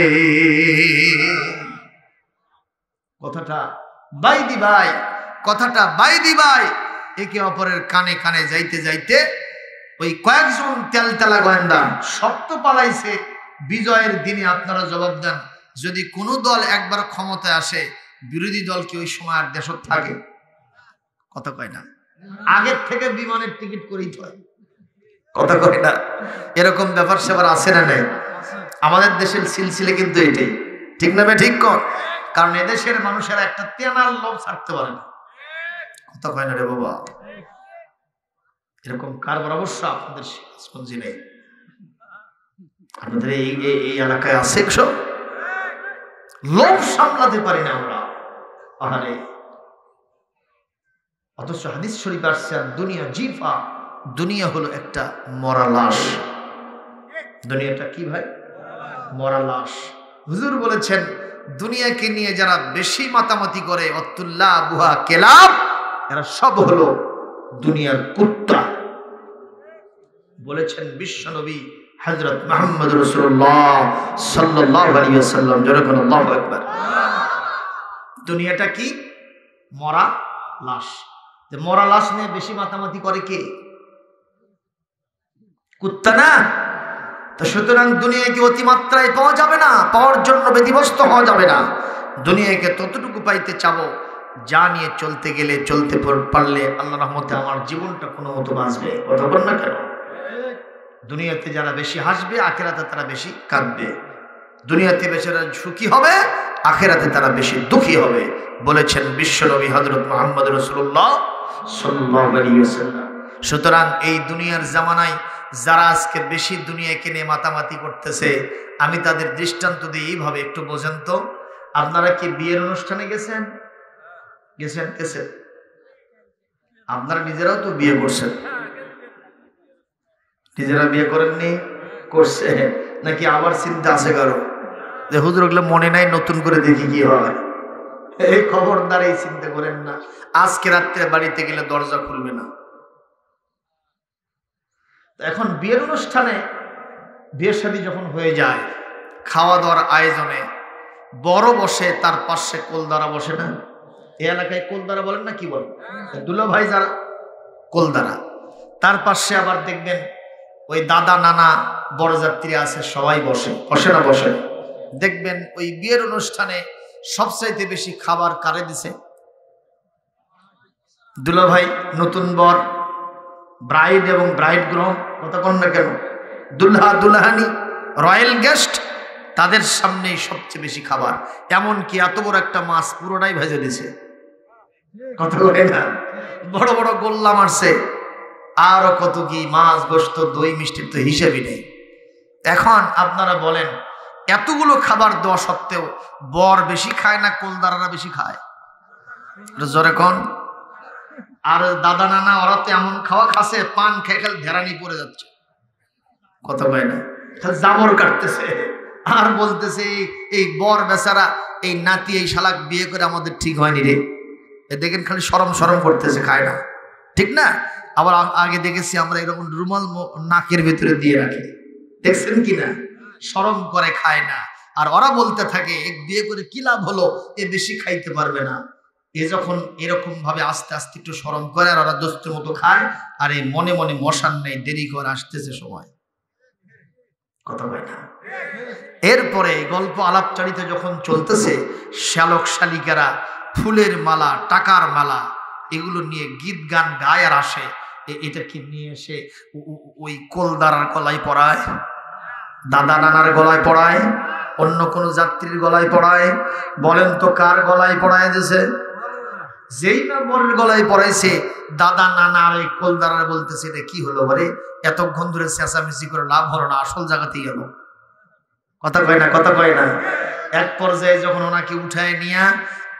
কথাটা বাইদি ভাই, কথাটা বাইদি ভাই একে অপরের কানে কানে যাইতে যাইতে ওই কয়েকজন তেলতেলা গোয়েন্দা শব্দ পালাইছে। বিজয়ের দিনে আপনারা জবাব দেন, যদি কোনো দল একবার ক্ষমতায় আসে, বিরোধী দল কি ওই সময় আর দেশত থাকে? কথা কয় না? আগের থেকে বিমানের টিকিট করেই হয়। কথা কয় না? এরকম ব্যাপার সেবার আছে না নাই? আমাদের দেশের সিলসিলে কিন্তু এটাই, ঠিক না? ঠিক কর, কারণ এদেশের মানুষেরা একটা তেনার লোভ ছাড়তে পারে না। কথা কয় না রে বাবা? এরকম কারবার অবশ্য আপনাদের স্পঞ্জি নেই, আপনাদের এই এই এলাকায় আছে। সব লোভ সামলাতে পারি না আমরা। আহারে, অথচ হাদিস শরীফ আসছে, দুনিয়া জিফা, দুনিয়া হলো একটা মরা লাশ। দুনিয়াটা কি ভাই? মরা লাশ। হুজুর বলেছেন, দুনিয়াকে নিয়ে যারা বেশি মাতামাতি করে, অতুল্লাহ বুহা কেলাব, এরা সব হলো দুনিয়ার কুত্তা। বলেছেন বিশ্বনবী হযরত মুহাম্মদ রাসূলুল্লাহ সাল্লাল্লাহু আলাইহি ওয়াসাল্লাম। যখন আল্লাহু আকবার। দুনিয়াটা কি? মরা লাশ। যে মরা লাশ নিয়ে বেশি মাতামাতি করে কে? কুত্তা না? তো সুতরাং দুনিয়াকে অতিমাত্রায় পাওয়া যাবে না, পাওয়ার জন্য ব্যতিব্যস্ত হওয়া যাবে না। দুনিয়াকে ততটুকু পাইতে চাবো যা নিয়ে চলতে গেলে, চলতে পারলে আল্লাহর রহমতে আমার জীবনটা কোনো মতো বাঁচবে। কথা বল না কেন? দুনিয়াতে যারা বেশি হাসবে, আখিরাতে তারা বেশি কাঁদবে। দুনিয়াতে বেচারা সুখী হবে, আখিরাতে তারা বেশি দুঃখী হবে, বলেছেন বিশ্বনবী হযরত মুহাম্মদ রাসূলুল্লাহ সাল্লাল্লাহু আলাইহি ওয়াসাল্লাম। সুতরাং এই দুনিয়ার জামানায় যারা আজকে বেশি দুনিয়াকে নিয়ে মাতামাতি করতেছে, আমি তাদের দৃষ্টান্ত দিই এইভাবে, একটু বোঝেন তো। আপনারা কি বিয়ের অনুষ্ঠানে গেছেন? গেছেন গেছেন আপনারা নিজেরাও তো বিয়ে করছেন, নিজেরা বিয়ে করেননি? করছে নাকি? আবার চিন্তা আছে কারো যে হুজুর ওগুলো মনে নাই, নতুন করে দেখি কি হয়। এই খবরদার এই চিন্তা করেন না, আজকে রাত্রে বাড়িতে গেলে দরজা খুলবে না। এখন বিয়ের অনুষ্ঠানে, বিয়ের শাদী যখন হয়ে যায়, খাওয়া দাওয়ার আয়োজনে বড় বসে, তার পাশে কোলদারা বসে না? এই এলাকায় কোলদারা বলেন না, কি বলেন? দুলা ভাই যারা কোলদারা, তার পাশে আবার দেখবেন ওই দাদা নানা বরযাত্রী আছে, সবাই বসে। বসে না? বসে। দেখবেন ওই বিয়ের অনুষ্ঠানে সবচাইতে বেশি খাবার কারে দিছে? দুলা ভাই, নতুন বর, ব্রাইড এবং ব্রাইড গ্রুম, কথা কন না কেন? দুলহা দুলহানি, রয়্যাল গেস্ট, তাদের সামনেই সবচেয়ে বেশি খাবার। এমন কি এত বড় একটা মাছ পুরোটাই ভেজে দিছে। কথা বলে না? বড় বড় গোল্লা মারছে, আরো কত কি মাছ, গোস্ত, দই, মিষ্টির তো হিসেবই নেই। এখন আপনারা বলেন, এতগুলো খাবার দেওয়া সত্ত্বেও বর বেশি খায় না কোলদারারা বেশি খায়? জোরে কোন? আর দাদা নানা ওরা তো এমন খাওয়া খাচ্ছে, পান খেয়ে খেলে ধেরানি পড়ে যাচ্ছে। কথা কয় না? জামর কাটতেছে আর বলতেছে এই বর বেচারা, এই নাতি, এই শালাক বিয়ে করে আমাদের ঠিক হয়নি রে। এ দেখেন খালি শরম শরম করতেছে, খায় না, ঠিক না? আবার আগে দেখেছি আমরা এরকম রুমাল নাকের ভিতরে দিয়ে রাখি, দেখছেন কিনা? শরম করে খায় না। আর ওরা বলতে থাকে এক বিয়ে করে কি লাভ হলো, এ বেশি খাইতে পারবে না। এ যখন এরকম ভাবে আস্তে আস্তে একটু শরম করে, আর ওরা দোস্তের মতো খায়, আর এই মনে মনে মশান নেই, দেরি করে আসতেছে সময়। কথা বলে না? এরপরে গল্প আলাপচারিতা যখন চলতেছে, শ্যালক শালিকারা ফুলের মালা, টাকার মালা, এগুলো নিয়ে গীত গান গায় আর আসে। এটাকে নিয়ে এসে ওই কোলদারার গলায় পড়ায়, দাদা নানার গলায় পড়ায়, অন্য কোনো যাত্রীর গলায় পড়ায়। বলেন তো কার গলায় পড়ায় দিয়েছে? যেই না বরের গলায় পড়াইছে, দাদা নানা আর এই কোলদারার বলতেছে এটা কি হলো বলে, এতক্ষণ ধরে চেঁচামেচি করে লাভ হলো না, আসল জায়গাতেই গেল। কথা কয় না? কথা কয় না? এক পর্যায়ে যখন ওনাকে উঠায় নিয়ে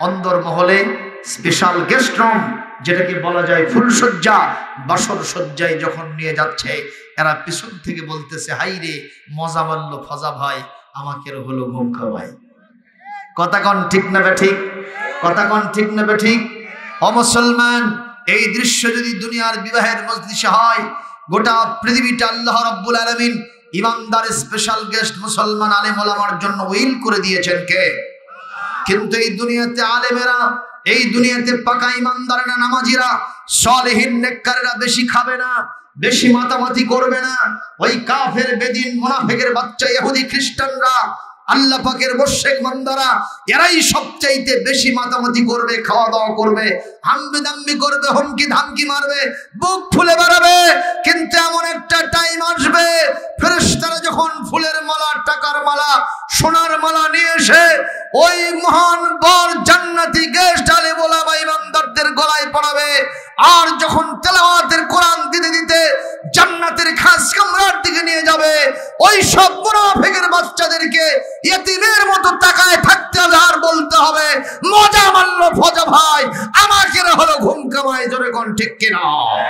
অন্দর মহলে স্পেশাল গেস্ট রুম, যেটাকে বলা যায় ফুলসজ্জা, বাসর সজ্জায় যখন নিয়ে যাচ্ছে, এরা পিছন থেকে বলতেছে, হাই রে মজা মারলো ফজা ভাই, আমাকে হলো ঘুম খাওয়াই। কথা কন ঠিক না ঠিক? কথা কন ঠিক না ঠিক? ও মুসলমান, এই দৃশ্য যদি দুনিয়ার বিবাহের মজলিসে হয়, গোটা পৃথিবীটা আল্লাহ রাব্বুল আলামিন ইমানদার স্পেশাল গেস্ট মুসলমান আলেম ওলামার জন্য উইল করে দিয়েছেন কে? কিন্তু এই দুনিয়াতে আলেমেরা, এই দুনিয়াতে পাকা ইমানদারেরা, নামাজিরা, সালেহীন নেককারেরা বেশি খাবে না, বেশি মাতামাতি করবে না। ওই কাফের, বেদিন, মুনাফিকের বাচ্চা ইহুদি খ্রিস্টানরা, আল্লাহ পাকের মুশরিক বান্দারা, এরাই সবচাইতে বেশি মাতামাতি করবে, খাওয়া দাওয়া করবে, হাম্বি দাম্বি করবে, হুমকি ধামকি মারবে, বুক ফুলে বেড়াবে। কিন্তু এমন একটা টাইম আসবে, ফেরেশতারা যখন ফুলের মালা, টাকার মালা, সোনার মালা নিয়ে এসে ওই মহান বর জান্নাতি গেস্ট আলেম ওলামা ইমানদারদের গলায় পড়াবে, আর যখন তেলাওয়াতের কোরআন দিতে দিতে জান্নাতের খাস কামরার দিকে নিয়ে যাবে, ওই সব মুনাফিকের বাচ্চাদেরকে ইয়েতিমের মতো তাকায় থাকতে হবে আর বলতে হবে, মজা মারলো ফজা ভাই, আমাকে হলো ঘুম কামায়। জোরে কোন ঠিক কিনা?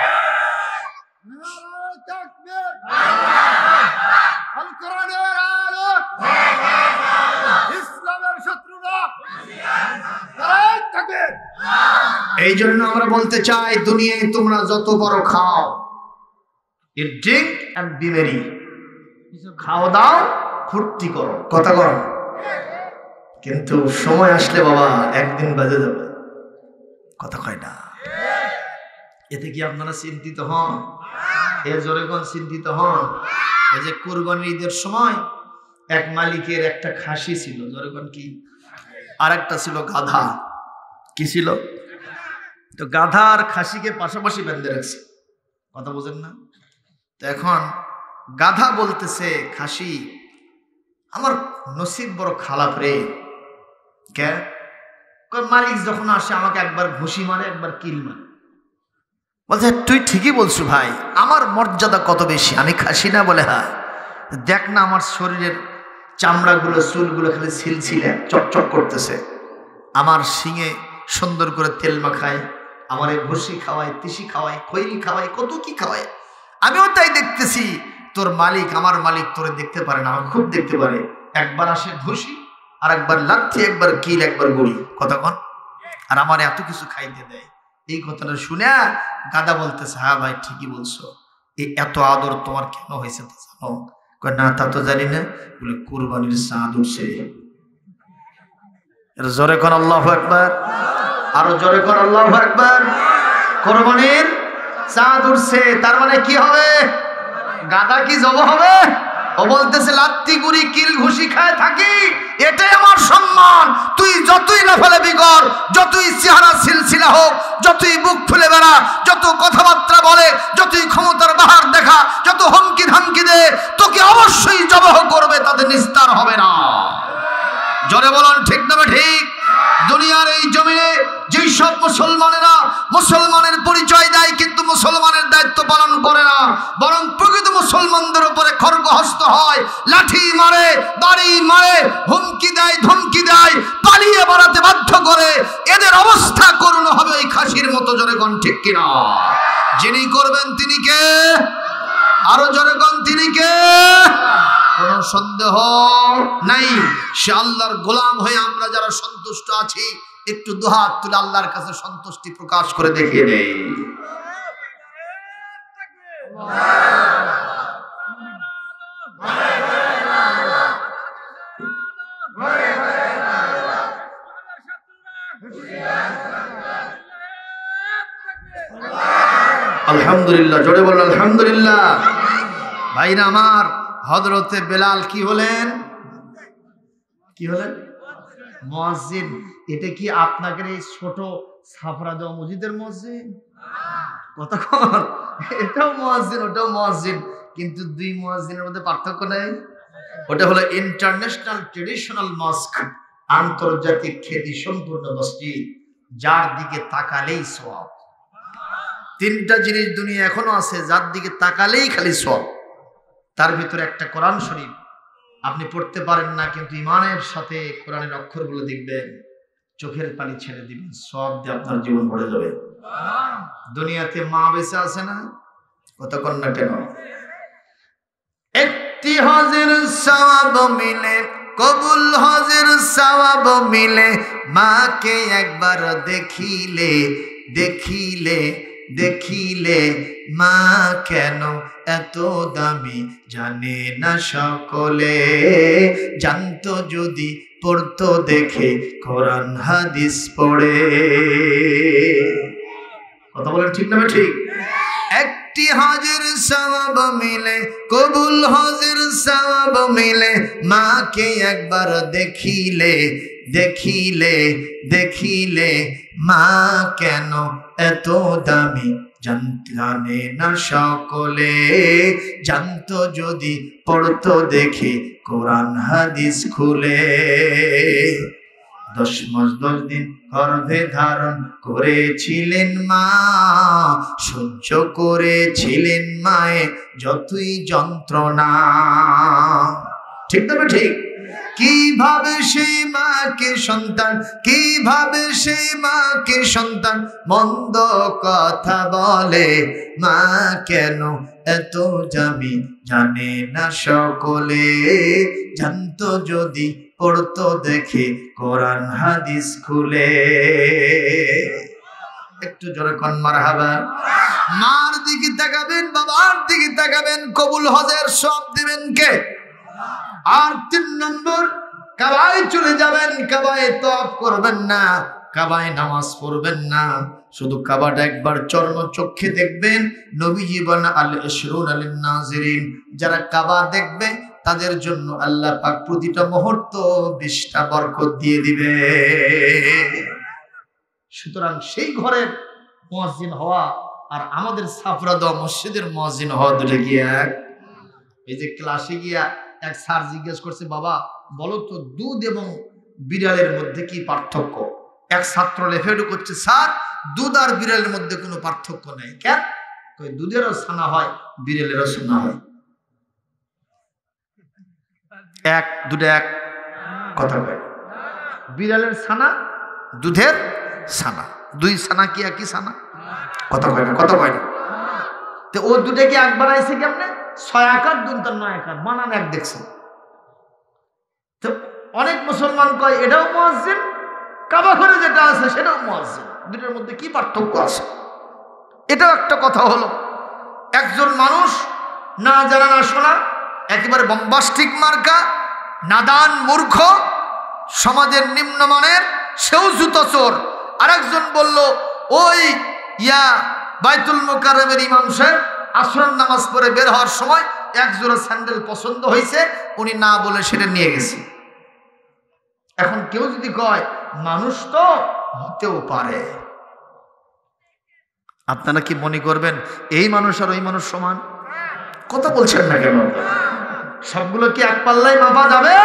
এই জন্য আমরা বলতে চাই, দুনিয়ায় তোমরা যত বড় খাও, eat drink and be merry, খাও দাও ফুর্তি করো, কথা করো, কিন্তু সময় আসলে বাবা একদিন বাজে যাবে, কথা কয় না। এতে কি আপনারা চিন্তিত হন? এর জোরে কোন চিন্তিত হন? এই যে কুরবানির ঈদের সময় এক মালিকের একটা খাসি ছিল, জোরে কোন কি, আর একটা ছিল গাধা। কি ছিল? তো গাধা আর খাসিকে পাশাপাশি বেঁধে রাখছে, কথা বোঝেন না? তো এখন গাধা বলতেছে, খাসি আমার নসিব বড় খারাপ রে। কে? মালিক যখন আসে আমাকে একবার ঘুষি মারে, একবার কিল মারে। বলছে, তুই ঠিকই বলছো ভাই, আমার মর্যাদা কত বেশি, আমি খাসি না? বলে হ্যাঁ, দেখ না আমার শরীরের চামড়াগুলো, চুলগুলো খালি ছিলছিলে চকচক করতেছে, আমার শিঙে সুন্দর করে তেল মাখায়, আমার ভুসি খাওয়ায়, তিসি খাওয়ায়, খৈলি খাওয়ায়, কত কি খাওয়ায়, আমিও তাই দেখতেছি। তোর মালিক, আমার মালিক তোরে দেখতে পারে না, আমার খুব দেখতে পারে। একবার আসে ঘুষি, আর একবার লাথি, একবার কিল, একবার গড়ি, কতক্ষণ, আর আমার এত কিছু খাইতে দেয়। এই কথাটা শুনে গাদা বলতেছে, হ্যাঁ ভাই ঠিকই বলছো, এই এত আদর তোমার কেন হয়েছে তা জানো? না তা তো জানি না। বলে, কুরবানির চাঁদ উঠছে। জোরে কোন আল্লাহু আকবার, আরো জোরে কোন আল্লাহু আকবার। কুরবানির চাঁদ উঠছে, তার মানে কি হবে? গাদা কি জব হবে? ও বলতেছে, লাত্তি গুড়ি কিল ঘুষি খায় থাকি, এটাই আমার সম্মান। তুই যতই লাফালাফি কর, যতই চেহারা সিলসিলা হোক, যতই বুক ফুলে বেড়া, যত কথাবার্তা বলে, যতই ক্ষমতার বাহার দেখা, যত হুমকি ধামকি দে, তোকে অবশ্যই জবাহ করবে, তাতে নিস্তার হবে না। জোরে বলুন ঠিক না ঠিক? দুনিয়ার এই জমিনে যেই সব মুসলমানেরা মুসলমানের পরিচয় দেয় কিন্তু মুসলমানের দায়িত্ব পালন করে না, বরং প্রকৃত মুসলমানদের উপরে খড়গহস্ত হয়, লাঠি মারে, বাড়ি মারে, হুমকি দেয়, ধমকি দেয়, পালিয়ে বেড়াতে বাধ্য করে, এদের অবস্থা করুণ হবে ওই খাসির মতো। জোরে কোন ঠিক কিনা? যিনি করবেন তিনি কে? আরো জোরে কোন তিনি কে? কোন সন্দেহ নাই, সে আল্লাহর গোলাম হয়ে আমরা যারা সন্তুষ্ট আছি, একটু দুহাত তুলে আল্লাহর কাছে সন্তুষ্টি প্রকাশ করে দেখিয়ে দেই। আলহামদুলিল্লাহ, জোরে বলুন আলহামদুলিল্লাহ। ভাইরা আমার, হযরতে বেলাল কি হলেন? কি হলেন? মুয়াজ্জিন। এটা কি আপনাদের এই ছোট ছাপরা দেওয়া মসজিদের মসজিদ? কতক্ষণ? এটাও মুয়াজ্জিন, ওটাও মুয়াজ্জিন, কিন্তু দুই মুয়াজ্জিনের মধ্যে পার্থক্য নেই। ওটা হলো ইন্টারন্যাশনাল ট্রেডিশনাল মস্ক, আন্তর্জাতিক খ্যাতি সম্পূর্ণ মসজিদ, যার দিকে তাকালেই সওয়াব। তিনটা জিনিস দুনিয়া এখনো আছে, যার দিকে তাকালেই খালি সওয়াব। তার ভিতরে একটা কোরআন শরীফ। আপনি পড়তে পারেন না, কিন্তু ইমানের সাথে কোরআনের অক্ষরগুলো দেখবেন, চোখের পানি ছেড়ে দিবেন, সব দিয়ে আপনার জীবন ভরে যাবে। দুনিয়াতে মা বেঁচে আছে না? কতক্ষণ না কেন? একটি হজের সওয়াব মিলে, কবুল হজের সওয়াব মিলে, মাকে একবার দেখিলে দেখিলে দেখিলে, মা কেন এত দামি জানে না সকলে, জানতো যদি পড়তো দেখে কোরআন হাদিস পড়ে। কথা বলেন ঠিক না ঠিক? একটি হজের সওয়াব মিলে, কবুল হজের সওয়াব মিলে, মাকে একবার দেখিলে দেখিলে দেখিলে, মা কেন এত দামি জানে না সকলে, জানতো যদি পড়তো দেখে কোরআন হাদিস খুলে। দশ মাস দশ দিন গর্ভে ধারণ করেছিলেন মা, সহ্য করেছিলেন মায়ে যতই যন্ত্রণা। ঠিক তবে ঠিক? কিভাবে সেই মাকে সন্তান, কিভাবে সেই মাকে সন্তান মন্দ কথা বলে, মা কেন এত দামি জানে না সকলে, জানতো যদি পড়তো দেখে কোরআন হাদিস খুলে। একটু জোরে কোন মারহাবা। মার দিকে তাকাবেন, বাবার দিকে তাকাবেন, কবুল হজের সব দিবেন কে? আর তিন নম্বর, কাবায় চলে যাবেন, কাবায় তওয়াফ করবেন না, কাবায় নামাজ পড়বেন না, শুধু কাবাটা একবার চর্ম চক্ষে দেখবেন। নবীজি বলেন আল ইশরুন আলিন নাজিরিন, যারা কাবা দেখবে তাদের জন্য আল্লাহ পাক প্রতিটা মুহূর্ত বিশটা বরকত দিয়ে দিবে। সুতরাং সেই ঘরের মুয়াজ্জিন হওয়া আর আমাদের সাফরা দেওয়া মসজিদের মুয়াজ্জিন হওয়া দুটো কি এক? এই যে ক্লাসে গিয়া এক স্যার জিজ্ঞেস করছে, বাবা বলো তো দুধ এবং বিড়ালের মধ্যে কি পার্থক্য? এক ছাত্র লেফেডু করছে, স্যার দুধ আর বিড়ালের মধ্যে কোনো পার্থক্য নেই। কেন? দুধেরও ছানা হয়, বিড়ালেরও ছানা হয়। এক দুটো এক কথা কয়। বিড়ালের ছানা, দুধের ছানা, দুই ছানা কি একই ছানা? কথা কয় না, কথা কয় না। তো ও দুটো কি এক বানাইছে কেমনে? ছয় আকার দুই তার নয় আকার, বানান এক দেখছে। তো অনেক মুসলমান কয় এটাও মুয়াজ্জিন, কাবা ঘরে যেটা আছে সেটাও মুয়াজ্জিন, দুটোর মধ্যে কি পার্থক্য আছে? এটাও একটা কথা হলো। একজন মানুষ না জানা না শোনা, একেবারে বম্বাস্টিক মার্কা, নাদান মূর্খ, সমাজের নিম্নমানের, সেও জুতো চোর। আরেকজন বলল ওই ইয়া বাইতুল মুকাররমের ইমাম সাহেব আসরের নামাজ পড়ে বের হওয়ার সময় এক জোড়া স্যান্ডেল পছন্দ হয়েছে, উনি না বলে সেটা নিয়ে গেছে। এখন কেউ যদি কয় মানুষ তো হতেও পারে, আপনারা কি মনে করবেন এই মানুষ আর ওই মানুষ সমান? কথা বলছেন না কেন? সবগুলো কি এক পাল্লায় মাপা যাবে?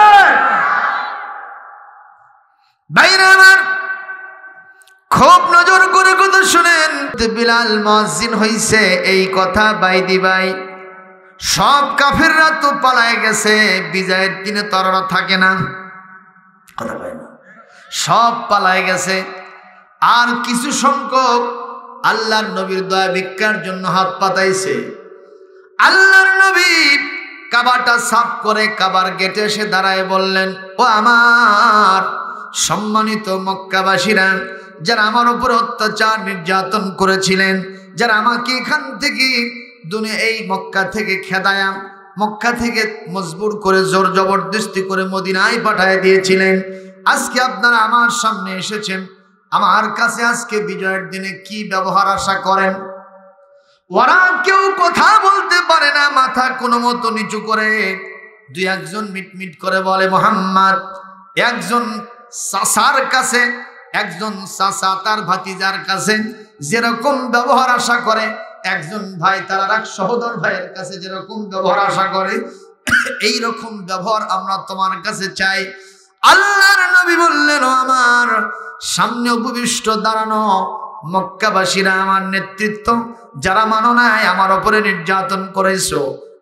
বাইরে আমার খুব নজর করে কথা শুনেন। বিলাল মুয়াজ্জিন হইছে এই কথা বাইদি ভাই, সব কাফেররা তো পালায় গেছে, বিজয়ের দিনে তররা থাকে না, কথা পায় না, সব পালায় গেছে। আর কিছু সংখ্যক আল্লাহর নবীর দয়া ভিক্ষার জন্য হাত পাতাইছে। আল্লাহর নবী কাবাটা সাফ করে কাবার গেটে এসে দাঁড়ায় বললেন, ও আমার সম্মানিত মক্কাবাসীরা, যারা আমার উপর অত্যাচার নির্যাতন করেছিলেন, যারা আমাকে এখান থেকে দুনিয়া এই মক্কা থেকে খেদায়া, মক্কা থেকে মজবুর করে জোর জবরদস্তি করে মদিনায় পাঠায় দিয়েছিলেন, আজকে আপনারা আমার সামনে এসেছেন, আমার কাছে আজকে বিজয়ের দিনে কি ব্যবহার আশা করেন? ওরা কেউ কথা বলতে পারে না, মাথা কোনো মতো নিচু করে। দুই একজন মিটমিট করে বলে, মুহাম্মদ একজন চাচার কাছে, একজন চাচা তার ভাতিজার কাছে যেরকম ব্যবহার আশা করে, একজন ভাই তার আর এক সহোদর ভাইয়ের কাছে যেরকম ব্যবহার আশা করে, এই রকম ব্যবহার আমরা তোমার কাছে চাই। আল্লাহর নবী বললেন, আমার সামনে উপবিষ্ট দাঁড়ানো মক্কাবাসীরা, আমার নেতৃত্ব যারা মানো নাই, আমার উপরে নির্যাতন করেছো,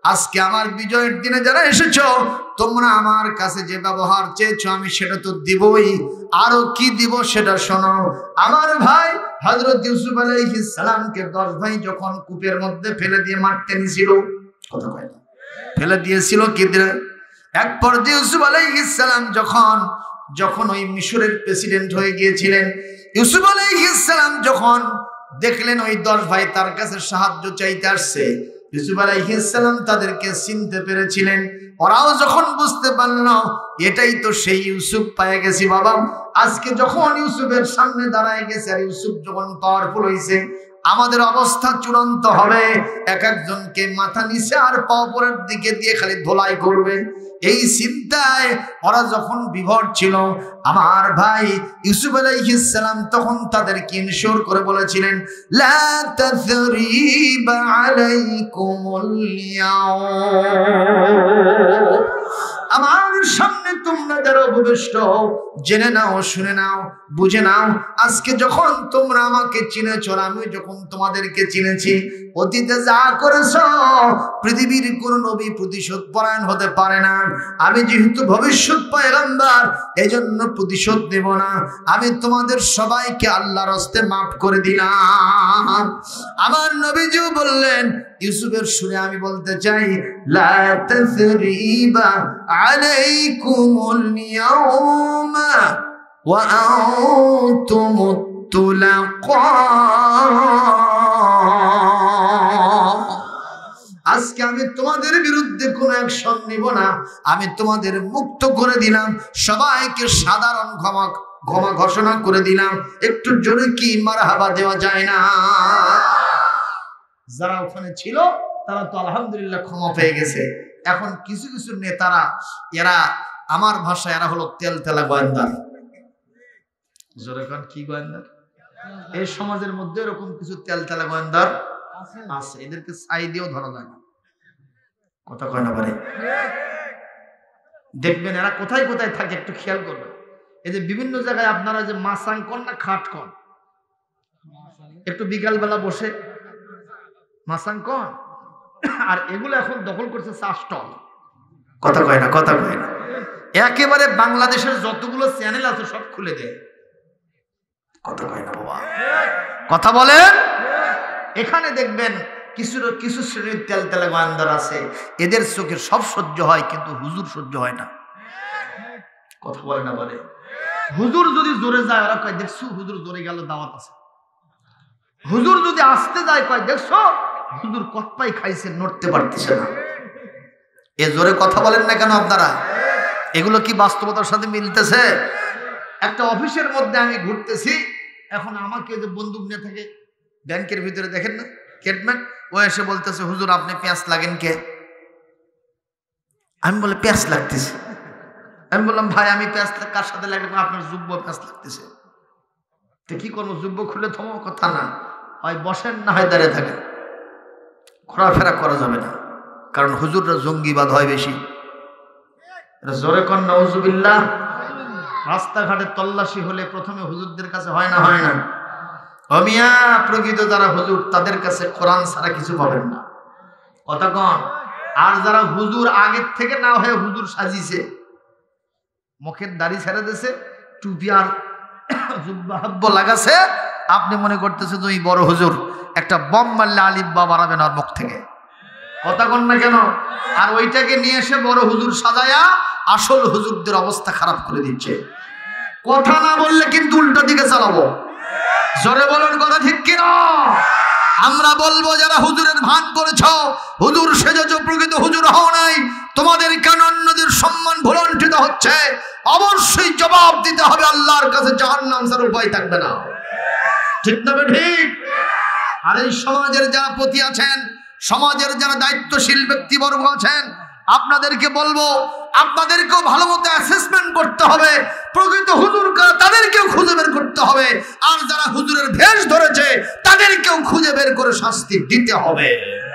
আজকে আমার বিজয়ের দিনে যারা এসেছো, তোমরা আমার কাছে যে ব্যবহার চেয়েছো আমি সেটা তো দিবই, আরো কি দিব সেটা শোনো। আমার ভাই হযরত ইউসুফ আলাইহিস সালামকে দশ ভাই যখন কূপের মধ্যে ফেলে দিয়ে মারতে নিছিল, কথা কয় না, ফেলে দিয়েছিল কি দিয়ে, এক পর্যায়ে ইউসুফ আলাইহিস সালাম যখন যখন ওই মিশরের প্রেসিডেন্ট হয়ে গিয়েছিলেন, ইউসুফ আলাইহিস সালাম যখন দেখলেন ওই দশ ভাই তার কাছে সাহায্য চাইতে আসছে, ইউসুফ আলাইহিস সালাম তাদেরকে চিনতে পেরেছিলেন। ওরাও যখন বুঝতে পারল এটাই তো সেই ইউসুফ, পেয়ে গেছি বাবা। আজকে যখন ইউসুফের সামনে দাঁড়ায় গেছে আর ইউসুফ যখন পাওয়ারফুল হয়েছে, আমাদের অবস্থা চূড়ান্ত হবে। এক একজনকে মাথা নিচে আর পা উপরের দিকে দিয়ে খালি ধোলাই করবে, এই চিন্তায় ওরা যখন বিভোর ছিল। আমার ভাই ইউসুফ আলাইহিস সালাম তখন তাদেরকে ইনশোর করে বলেছিলেন, লা তাসরিবা আলাইকুমুল ইয়াউম, আমার সামনে তোমরা যারা উপবিষ্ট জেনে নাও, শুনে নাও, বুঝে নাও, আজকে যখন তোমরা আমাকে চিনেছ, আমি যখন তোমাদেরকে চিনেছি, অতীতে যা করেছো পৃথিবীর কোন নবী প্রতিশোধ পরায়ণ হতে পারে না। আমি যেহেতু ভবিষ্যৎ পয়গম্বর, এজন্য প্রতিশোধ দেব না। আমি তোমাদের সবাইকে আল্লাহর হস্তে মাফ করে দিলাম। আমার নবীজিও বললেন, ইউসুফের সুরে আমি বলতে চাই, লা তাসরিবা আলাইকুমুল ইয়াউমা ওয়া আনতুমুত তুলাকা। আজকে আমি তোমাদের বিরুদ্ধে কোনো অ্যাকশন নিব না, আমি তোমাদের মুক্ত করে দিলাম, সবাইকে সাধারণ ক্ষমা ক্ষমা ঘোষণা করে দিলাম। একটু জোরে কি মারহাবা দেওয়া যায় না? যারা ওখানে ছিল তারা তো আলহামদুলিল্লাহ ক্ষমা পেয়ে গেছে। এখন কিছু কিছু নেতারা, এরা আমার ভাষায় এরা হলো তেল তেলা গোয়েন্দার। জোরে কোন কি গোয়েন্দার? এই সমাজের মধ্যে এরকম কিছু তেল তেলা গোয়েন্দার আছে, এদেরকে ছাই দিয়েও ধরা যায় না। কথা কয় না পারে? দেখবেন এরা কোথায় কোথায় থাকে, একটু খেয়াল করবেন। এই যে বিভিন্ন জায়গায় আপনারা যে মাসাং কন না খাট কন, একটু বিকালবেলা বসে মাসাং কন, আর এগুলো এখন দখল করছে চা স্টল। কথা কয় না? কথা কয় না? একেবারে বাংলাদেশের যতগুলো চ্যানেল আছে সব খুলে দেয়। কথা কয় না বাবা? কথা বলেন। এখানে দেখবেন কিছু কিছু শ্রেণীর তেল তেলা গোয়েন্দার আছে, এদের চোখে সব সহ্য হয় কিন্তু হুজুর সহ্য হয় না। কথা বলে না বলে? হুজুর যদি জোরে যায় ওরা কয়, দেখছো হুজুর জোরে গেল, দাওয়াত আছে। হুজুর যদি আসতে যায় কয়, দেখছো হুজুর কতপাই খাইছে, নড়তে পারতেছে না। এ জোরে কথা বলেন না কেন আপনারা? এগুলো কি বাস্তবতার সাথে মিলতেছে? একটা অফিসের মধ্যে আমি ঘুরতেছি, এখন আমাকে যে বন্দুক নিয়ে থাকে ব্যাংকের ভিতরে, দেখেন না গেটম্যান, ও এসে বলতেছে, হুজুর আপনি পেঁয়াজ লাগেন কে? আমি বলে পেঁয়াজ লাগতেছে। আমি বললাম, ভাই আমি পেঁয়াজ কার সাথে লাগবে? আপনার যুব্য পেঁয়াজ লাগতেছে। তো কি করবো, যুব্য খুলে থমো? কথা না, হয় বসেন না হয় দাঁড়িয়ে থাকেন, ঘোরাফেরা করা যাবে না, কারণ হুজুররা জঙ্গিবাদ হয় বেশি। জোরে কর নাউজুবিল্লাহ। রাস্তাঘাটে তল্লাশি হলে প্রথমে হুজুরদের কাছে হয় না? হয় না? অমিয়া প্রকৃত যারা হুজুর তাদের কাছে কোরআন ছাড়া কিছু পাবেন না। কথা কন। আর যারা হুজুর আগের থেকে না হয়ে হুজুর সাজিছে, মুখের দাড়ি ছেড়ে দিয়েছে, টুপি আর জুব্বা হাব্বা লাগাছে, আপনি মনে করতেছে তুই বড় হুজুর, একটা বম মারলে আলিফ বা বাড়াবেন আর মুখ থেকে। কথা কন না কেন? আর ওইটাকে নিয়ে এসে বড় হুজুর সাজায়া আসল হুজুরদের অবস্থা খারাপ করে দিচ্ছে। কথা না বললে কিন্তু উল্টো দিকে চালাবো। জোরে বলেন কথা ঠিক কিনা? আমরা বলবো যারা হুজুরের ভান করেছ, হুজুর সেজেছ, প্রকৃত হুজুর হও নাই, তোমাদের কেন অন্যদের সম্মান ভুলণ্ঠিত হচ্ছে, অবশ্যই জবাব দিতে হবে আল্লাহর কাছে, জাহান্নাম ছাড়া উপায় থাকবে না। ঠিক না ঠিক? আর এই সমাজের যারা প্রতি আছেন, সমাজের যারা দায়িত্বশীল ব্যক্তিবর্গ আছেন, আপনাদেরকে বলবো, আপনাদেরকেও ভালো মতো অ্যাসেসমেন্ট করতে হবে। প্রকৃত হুজুর তাদেরকেও খুঁজে বের করতে হবে, আর যারা হুজুরের ভেষ ধরেছে তাদেরকেও খুঁজে বের করে শাস্তি দিতে হবে।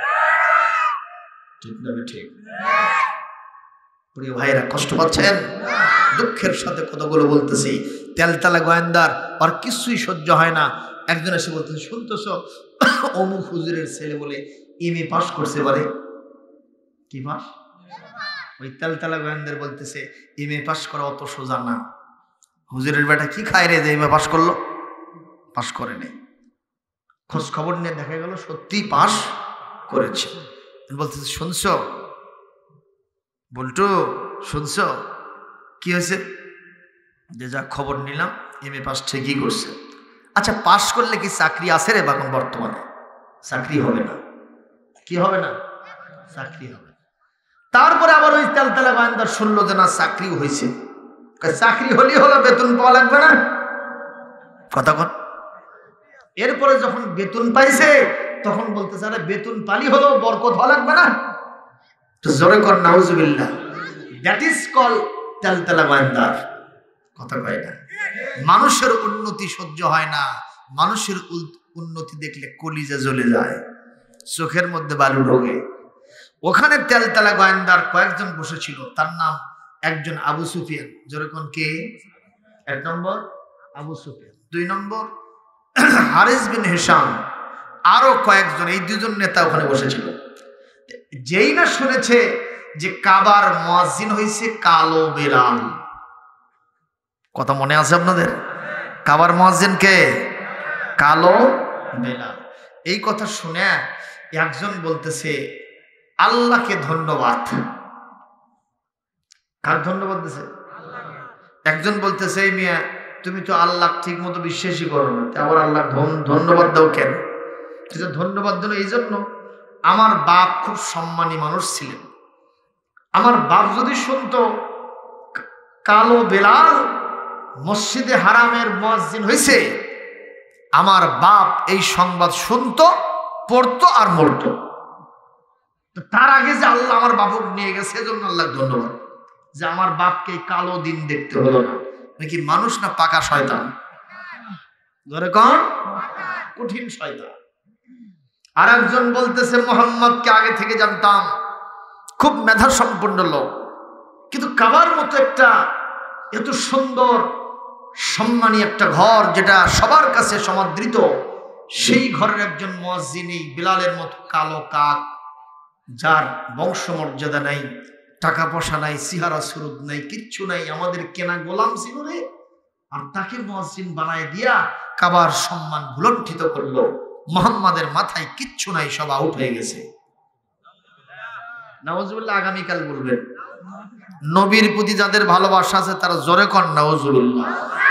ঠিক না ঠিক? প্রিয় ভাইরা কষ্ট পাচ্ছেন? দুঃখের সাথে কতগুলো বলতেছি, তেলতালা গোয়েন্দার আর কিছুই সহ্য হয় না। একজন এসে বলতেছে, শুনতেছ অমুক হুজুরের ছেলে বলে এম এ পাস করছে, বলে কি পাস? ওই তেলতেলা গোয়েন্দার বলতেছে এম এ পাস করা অত সোজা না। হুজুরের বেটা কি খায় রে যে এম এ পাস করলো? পাস করে নেই। খোঁজ খবর নিয়ে দেখা গেল সত্যি পাস করেছে। বলতেছে শুনছ বল্টু, শুনছ কি হয়েছে? যে যা খবর নিলাম এম এ পাস ঠিকই করছে। আচ্ছা পাস করলে কি চাকরি আছে রে? এখন বর্তমানে চাকরি হবে না। কি হবে না? চাকরি হবে। তারপরে আবার ওই তেলতেলা গোয়েন্দার শুনলো যে না চাকরিও হয়েছে। চাকরি হলেই হলো, বেতন পাওয়া লাগবে না? কথা কন। এরপরে যখন বেতন পাইছে তখন বলতেছে আরে বেতন পালি হলো, বরকত হওয়া লাগবে না? তো জোরে কর নাউজুবিল্লাহ। দ্যাট ইজ কল তেলতেলা গোয়েন্দার। কথা কয় না। মানুষের উন্নতি সহ্য হয় না, মানুষের উন্নতি দেখলে কলিজা জ্বলে যায়, চোখের মধ্যে বালু ঢোকে। ওখানে তেলতেলা গোয়েন্দার কয়েকজন বসেছিল, তার নাম একজন আবু সুফিয়ান। যেরকম কে? এক নম্বর আবু সুফিয়ান, দুই নম্বর হারিস বিন হিশাম, আরো কয়েকজন, এই দুজন নেতা ওখানে বসেছিল। যেই না শুনেছে যে কাবার মুয়াজ্জিন হয়েছে কালো বেলাল। কথা মনে আছে আপনাদের? কাবার মুয়াজ্জিন কে? কালো বেলাল। এই কথা শুনে একজন বলতেছে আল্লাহকে ধন্যবাদ। কার ধন্যবাদ দিছে? একজন বলতেছে এই মিয়া তুমি তো আল্লাহ ঠিক মতো বিশ্বাসই করো না, আবার আল্লাহ ধন্যবাদ দাও কেন? ধন্যবাদ দিল এই জন্য আমার বাপ খুব সম্মানী মানুষ ছিলেন। আমার বাপ যদি শুনতো কালো বেলাল মসজিদে হারামের মুয়াজ্জিন হয়েছে, আমার বাপ এই সংবাদ শুনতো, পড়তো আর মরতো। তার আগে যে আল্লাহ আমার বাবুক নিয়ে গেছে, এজন্য আল্লাহ ধন্যবাদ যে আমার বাপকে কালো দিন দেখতে হলো না। নাকি মানুষ না পাকা শয়তান? ধরে কন কঠিন শয়তান। আর একজন বলতেছে মোহাম্মদকে আগে থেকে জানতাম, খুব মেধা সম্পন্ন লোক, কিন্তু কাবার মতো একটা এত সুন্দর সম্মানী একটা ঘর যেটা সবার কাছে সমাদৃত, সেই ঘরের একজন মুয়াজ্জিন এই বিলালের মতো কালো কাক, যার বংশমর্যাদা নাই, টাকা পয়সা নাই, সিহারা সুরুদ নাই, কিচ্ছু নাই, আমাদের কেনা গোলাম ছিল রে, আর তাকে মুয়াজ্জিন বানায় দিয়া কাবার সম্মান ভুলণ্ঠিত করলো। মুহাম্মাদের মাথায় কিচ্ছু নাই, সব আউট হয়ে গেছে। নাউজুবিল্লাহ। আগামীকাল বলবেন নবীর প্রতি যাদের ভালোবাসা আছে তারা জোরে কর নাউজুবিল্লাহ।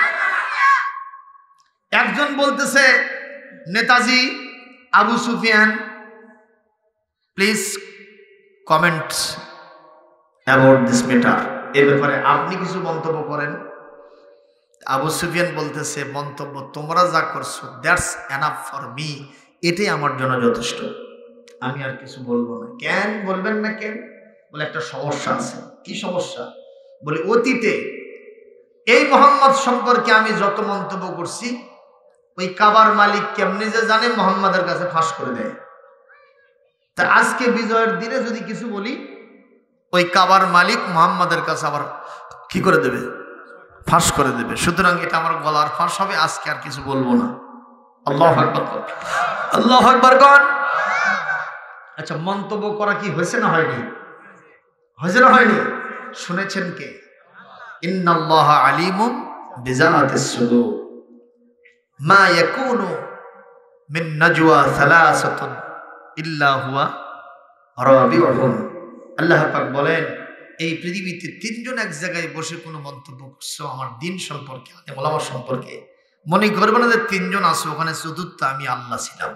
একজন বলতেছে নেতাজি Abu Sufiyan, please comment about this matter, এ ব্যাপারে আপনি কিছু মন্তব্য করেন। আবু সুফিয়ান বলতেছে মন্তব্য তোমরা যা করছো দ্যাটস এনাফ ফর মি, এটাই আমার জন্য যথেষ্ট, আমি আর কিছু বলবো না। কেন বলবেন না কেন? বলে একটা সমস্যা আছে। কি সমস্যা? বলে অতীতে এই মোহাম্মদ সম্পর্কে আমি যত মন্তব্য করছি, ওই কাবার মালিক কেমনি যে জানে মোহাম্মদের কাছে ফাঁস করে দেয়। তা আজকে বিজয়ের দিনে যদি কিছু বলি, ওই কাবার মালিক মোহাম্মদের কাছে আবার কি করে দেবে? ফাঁস করে দেবে। সুতরাং এটা আমার গলার ফাঁস হবে, আজকে আর কিছু বলবো না। আল্লাহু আকবার, আল্লাহু আকবার কোন। আচ্ছা, মন্তব্য করা কি হয়েছে না হয়নি? হয়েছে না হয়নি? শুনেছেন কে? ইন্নাল্লাহা আলিমুম বিযাতিস সুদূর মা ইয়াকুনু মিন নাজওয়া সালাসাতুন ইল্লা হুয়া রাবিউহুম। আল্লাহ পাক বলেন এই পৃথিবীতে তিনজন এক জায়গায় বসে কোনো মন্তব্য করছো আমার দিন সম্পর্কে, ওলামা সম্পর্কে, মনে করবে না যে তিনজন আছো, ওখানে চতুর্থ আমি আল্লাহ ছিলাম।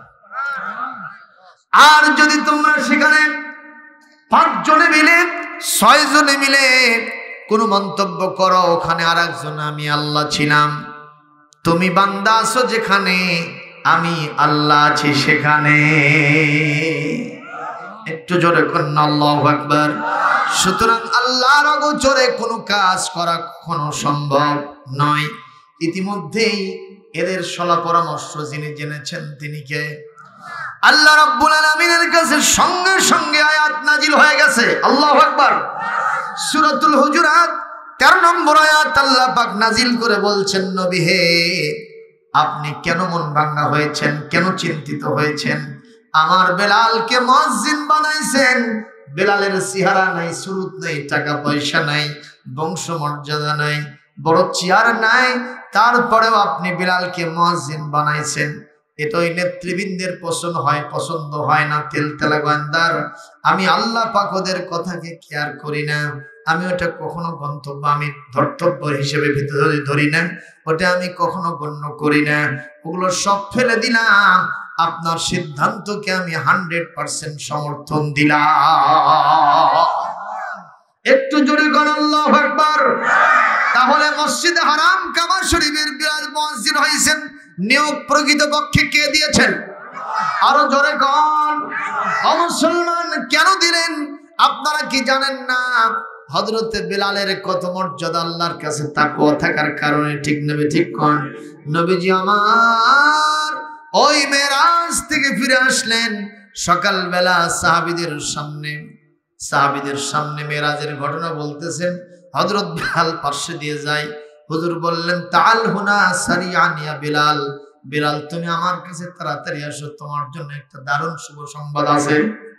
আর যদি তোমরা সেখানে পাঁচজনে মিলে ছয় জনে মিলে কোনো মন্তব্য করো, ওখানে আর একজন আমি আল্লাহ ছিলাম। তুমি বান্দা আছো যেখানে, আমি আল্লাহ আছি সেখানে। একটু জোরে করেন আল্লাহু আকবার। সুতরাং আল্লাহর অগোচরে কোনো কাজ করা কখনো সম্ভব নয়। ইতিমধ্যেই এদের সলা পরামর্শ যিনি জেনেছেন তিনি কে? আল্লাহ রাব্বুল আলামিনের কাছে সঙ্গে সঙ্গে আয়াত নাজিল হয়ে গেছে। আল্লাহু আকবার। সূরাতুল হুজুরাত তেরো নম্বর আয়াত আল্লাহ পাক নাজিল করে বলছেন, নবী হে, আপনি কেন মন ভাঙা হয়েছেন, কেন চিন্তিত হয়েছেন? আমার বেলালকে মুয়াজ্জিন বানাইছেন, বেলালের চেহারা নাই, সুরত নাই, টাকা পয়সা নাই, বংশ মর্যাদা নাই, বড় চেয়ার নাই, তারপরেও আপনি বেলালকে মুয়াজ্জিন বানাইছেন। এটা ওই নেতৃবৃন্দের পছন্দ হয় পছন্দ হয় না। তেল তেলা গোয়েন্দার, আমি আল্লাহ পাক ওদের কথাকে কেয়ার করি না। আমি ওটা কখনো গন্তব্য আমি ধর্তব্য হিসেবে ভিতরে ধরি না, ওটা আমি কখনো গণ্য করি না। ওগুলো সব ফেলে দিলাম, আপনার সিদ্ধান্তকে আমি হান্ড্রেড পার্সেন্ট সমর্থন দিলাম। একটু জোরে কোন আল্লাহু আকবার। তাহলে মসজিদে হারাম কাবা শরীফের বিরাজ মুয়াজ্জিন হয়েছেন, নিয়োগ প্রকৃতপক্ষে কে দিয়েছেন? আরো জোরে কোন। মুসলমান কেন দিলেন? আপনারা কি জানেন না হযরতে বেলালের কত মর্যাদা আল্লাহর কাছে তাকওয়া থাকার কারণে? ঠিক নেবে ঠিক কোন। নবীজি আমার ওই মেরাজ থেকে ফিরে আসলেন সকালবেলা, সাহাবীদের সামনে সাহাবীদের সামনে মেরাজের ঘটনা বলতেছেন। হযরত বেলাল পাশে দিয়ে যায়। হুজুর বললেন, তাআল হুনা সারিআন ইয়া বেলাল, বেলাল তুমি আমার কাছে তাড়াতাড়ি আসো, তোমার জন্য একটা দারুণ শুভ সংবাদ আছে।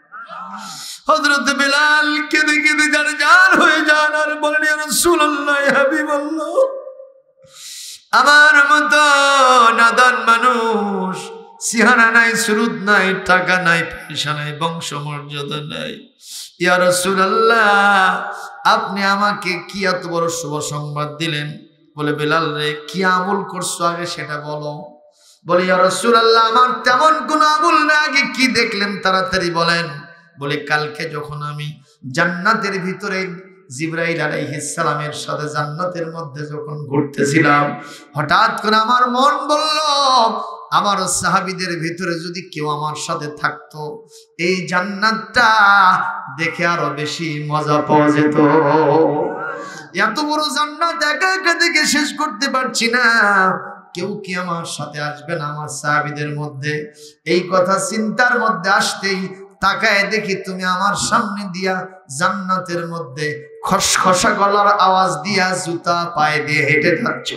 হযরত বেলাল কেঁদে কেঁদে যান জান হয়ে যান আর বলেন, ইয়া রাসূলুল্লাহ, ইয়া হাবিবাল্লাহ, আমার মতো নাদান মানুষ, চেহারা নাই, সুরুত নাই, টাকা নাই, পয়সা নাই, বংশ মর্যাদা নাই, ইয়া রাসূলুল্লাহ আপনি আমাকে কি এত বড় শুভ সংবাদ দিলেন? বলে, বেলাল রে, কি আমল করছো আগে সেটা বলো। বলে, ইয়া রাসূলুল্লাহ আমার তেমন কোনো আমল না, আগে কি দেখলেন তাড়াতাড়ি বলেন। বলে, কালকে যখন আমি জান্নাতের ভিতরে জিবরাইল আলাইহিস সালামের সাথে জান্নাতের মধ্যে যখন ঘুরতেছিলাম, হঠাৎ করে আমার মন বলল, আমার সাহাবীদের ভিতরে যদি কেউ আমার সাথে থাকতো, এই জান্নাতটা দেখে আরো বেশি মজা পাওয়া যেত। এত বড় জান্নাত একা একা দেখে শেষ করতে পারছি না, কেউ কি আমার সাথে আসবে না আমার সাহাবীদের মধ্যে? এই কথা চিন্তার মধ্যে আসতেই তাকায় দেখি তুমি আমার সামনে দিয়া জান্নাতের মধ্যে খসখসা গলার আওয়াজ দিয়া জুতা পায়ে দিয়ে হেঁটে যাচ্ছ।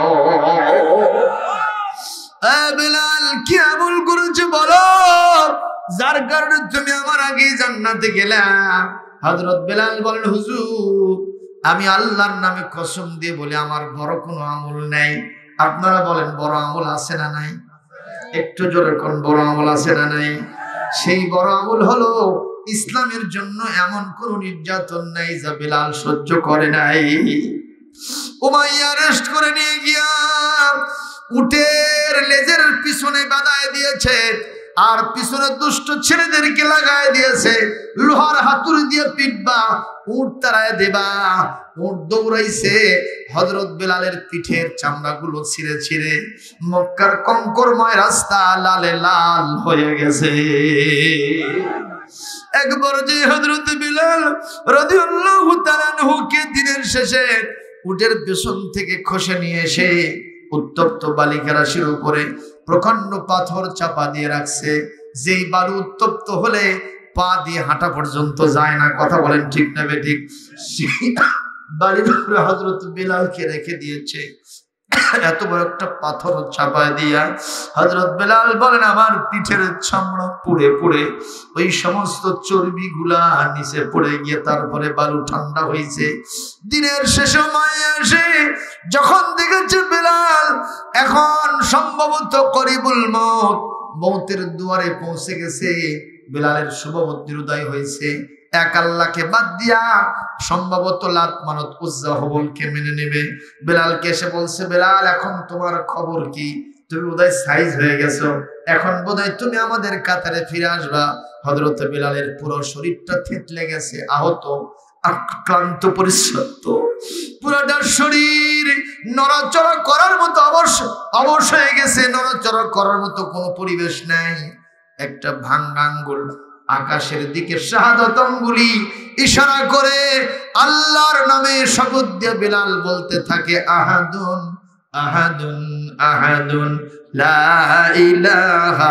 বেলাল কি আমল করেছে বলো, যার কারণে তুমি আমার আগে জান্নাতে গেলা? হযরত বেলাল বলেন, হুজুর আমি আল্লাহর নামে কসম দিয়ে বলে আমার বড় কোনো আমল নাই। আপনারা বলেন বড় আমল আছে না নাই? একটু জোরে কোন, বড় আমল আছে না নাই? সেই বড় আমল হলো ইসলামের জন্য এমন কোন নির্যাতন নাই যা বেলাল সহ্য করে নাই। উমাইয়া অ্যারেস্ট করে নিয়ে গিয়া উটের লেজের পিছনে বাঁধায় দিয়েছে, আর পিছনে দুষ্ট ছেলেদেরকে লাগায় দিয়েছে। লোহার হাতুড়ি দিয়ে পিটবা, উট তাড়ায় দেবা। উট দৌড়াইছে, হযরত বেলালের পিঠের চামড়াগুলো ছিঁড়ে ছিঁড়ে মক্কার কঙ্করময় রাস্তা লালে লাল হয়ে গেছে। একবার যে হযরত বেলাল রাদিয়াল্লাহু তাআলা আনহুকে দিনের শেষে উটের পেছন থেকে খসে নিয়ে এসে উত্তপ্ত বালিকা রাশির উপরে প্রকাণ্ড পাথর চাপা দিয়ে রাখছে, যেই বালু উত্তপ্ত হলে পা দিয়ে হাঁটা পর্যন্ত যায় না। কথা বলেন ঠিক না বেঠিক? বালির উপরে হযরত বেলালকে রেখে দিয়েছে। এত বড় একটা পাথর চাপায় দিয়া হযরত বেলাল বলেন, আমার পিঠের চামড়া পুড়ে পুড়ে ওই সমস্ত চর্বি গুলা নিচে পড়ে গিয়ে তারপরে বালু ঠান্ডা হয়েছে। দিনের শেষে মায়া আসে, যখন দেখেছে বেলাল এখন সম্ভবত করিবুল মউত, মৌতের দুয়ারে পৌঁছে গেছে, বেলালের শুভবুদ্ধির উদয় হয়েছে, এক আল্লাহকে বাদ দিয়া সম্ভবত লাত মানত উজ্জা হবলকে মেনে নেবে। বেলালকে এসে বলছে, বেলাল এখন তোমার খবর কি? তুমি বোধহয় সাইজ হয়ে গেছো, এখন বোধহয় তুমি আমাদের কাতারে ফিরে আসবা। হযরত বেলালের পুরো শরীরটা থেতলে গেছে, আহত, আক্রান্ত, পরিশ্রান্ত, পুরোটা শরীর নড়াচড়া করার মতো অবশ্য অবশ্য হয়ে গেছে, নড়াচড়া করার মতো কোনো পরিবেশ নাই। একটা ভাঙ্গা আঙ্গুল আকাশের দিকে শাহাদাত আঙ্গুলি ইশারা করে আল্লাহর নামে শপথ দিয়ে বেলাল বলতে থাকে, আহাদুন আহাদুন আহাদুন লা ইলাহা,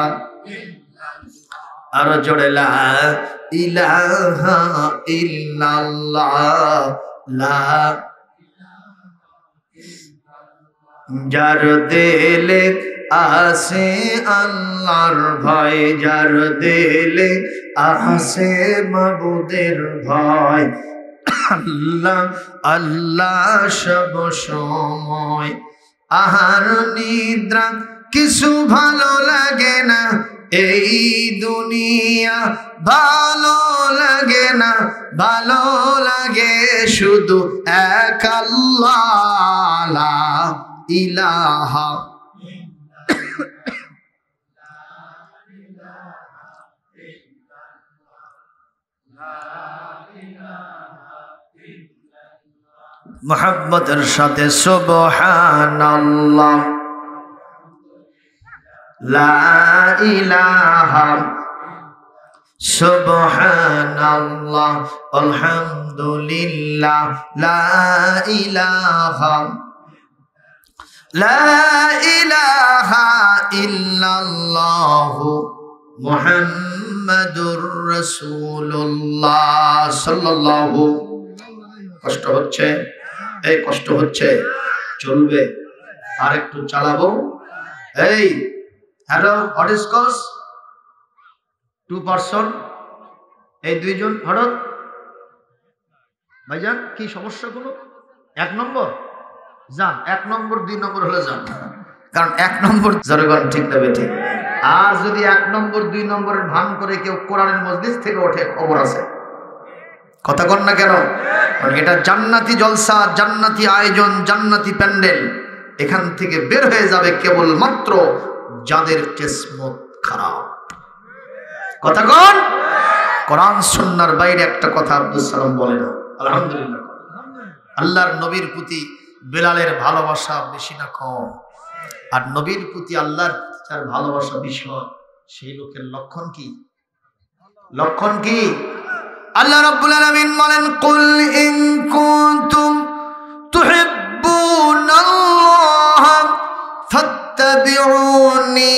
আর জোরে লা ইলাহা ইল্লাল্লাহ, লা যার দিলে আসে আল্লাহর ভয়, যার দিলে আসে মাবুদের ভয়, আল্লাহ আল্লাহ সব সময়। আহার নিদ্রা কিছু ভালো লাগে না, এই দুনিয়া ভালো লাগে না, ভালো লাগে শুধু এক আল্লাহ, লা ইলাহা মুহাম্মদের সাথে সুবহানাল্লাহ, লা ইলাহা সুবহানাল্লাহ, আলহামদুলিল্লাহ, লা ইলাহা লা ইলাহা ইল্লাল্লাহু মুহাম্মাদুর রাসূলুল্লাহ সাল্লাল্লাহু। কষ্ট হচ্ছে? এই কষ্ট হচ্ছে, চলবে, আর একটু চালাবো। এই হ্যালো, হটস্কচ টু পারসন, এই দুইজন হঠাৎ ভাইজান কি সমস্যা কোনো? এক নম্বর যান, এক নম্বর দুই নম্বর হলে যান, কারণ এক নম্বর জনগণ ঠিক তবে ঠিক। আর যদি এক নম্বর দুই নম্বরের ভান করে কেউ কোরআনের মজলিস থেকে ওঠে, খবর আছে, কথা কন না কেন? কারণ এটা জান্নাতি জলসা, জান্নাতি আয়োজন, জান্নাতি প্যান্ডেল। এখান থেকে বের হয়ে যাবে কেবল মাত্র যাদের কিসমত খারাপ। কথা কন? কোরআন সুন্নাহর বাইরে একটা কথা আব্দুস সালাম বলে না। আলহামদুলিল্লাহ। আল্লাহর নবীর প্রতি বেলালের ভালোবাসা বেশি না কম? আর নবীর প্রতি আল্লাহর যার ভালোবাসা বেশি হয়, সেই লোকের লক্ষণ কি? লক্ষণ কি? আল্লাহ রাব্বুল আলামিন বলেন, কুল ইন কুনতুম তুহিব্বুনাল্লাহ ফাত্তাবিউনি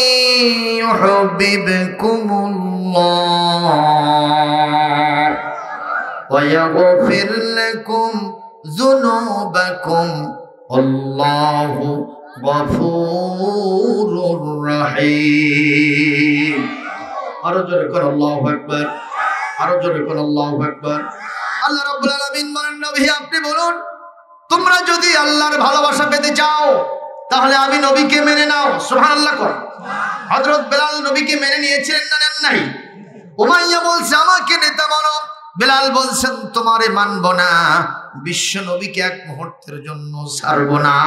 ইউহিব্বুকুমুল্লাহ ওয়া ইয়াগফির লাকুম যুনুবাকুম আল্লাহু গফুরুর রহিম। আরো জোরে করে আল্লাহু আকবার, আরো জোরে করে আল্লাহু আকবার। আল্লাহ রাব্বুল আলামিন বলেন, নবী আপনি বলুন, তোমরা যদি আল্লাহর ভালোবাসা পেতে চাও তাহলে আমি নবীকে মেনে নাও। সুবহানাল্লাহ কর। হযরত বেলাল নবীকে মেনে নিয়েছিলেন না নেন নাই? উমাইয়া বলছে আমাকে নেতা বানো, বেলাল বলছেন তোমারে মানব না, বিশ্ব নবীকে এক মুহূর্তের জন্য ছাড়ব না।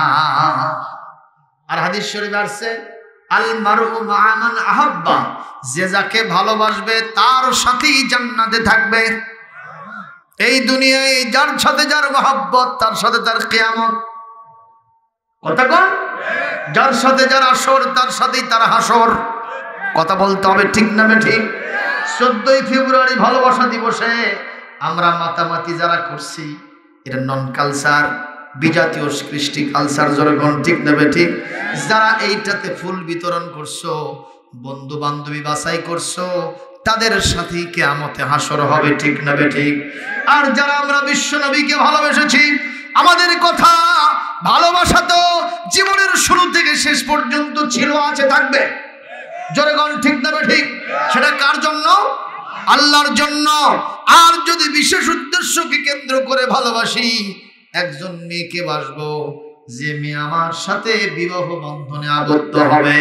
আর হাদিস শরীফে আছে, আল মারউ মা মান আহাব্বা, যে যাকে ভালোবাসবে তার সাথেই জান্নাতে থাকবে। এই দুনিয়ায় যার সাথে যার মহব্বত, তার সাথে তার কিয়ামত। কথা কন? যার সাথে যার আসর, তার সাথেই তার হাসর। কথা বলতে হবে, ঠিক না ঠিক? চোদ্দই ফেব্রুয়ারি ভালোবাসা দিবসে আমরা মাতামাতি যারা করছি, এটা নন কালচার, বিজাতীয় কৃষ্টি কালচার, জনগণ ঠিক নেবে ঠিক? যারা এইটাতে ফুল বিতরণ করছো, বন্ধু বান্ধবী বাছাই করছো, তাদের সাথে কিয়ামতে হাসর হবে, ঠিক নেবে ঠিক? আর যারা আমরা বিশ্ব নবীকে ভালোবেসেছি, আমাদের কথা ভালোবাসা তো জীবনের শুরু থেকে শেষ পর্যন্ত ছিল, আছে, থাকবে। জনগণ ঠিক নেবে ঠিক? সেটা কার জন্য? আল্লাহর জন্য। আর যদি বিশেষ উদ্দেশ্যকে কেন্দ্র করে ভালোবাসি, একজন মেয়েকে বাসবো, যে মেয়ে আমার সাথে বিবাহ বন্ধনে আবদ্ধ হবে,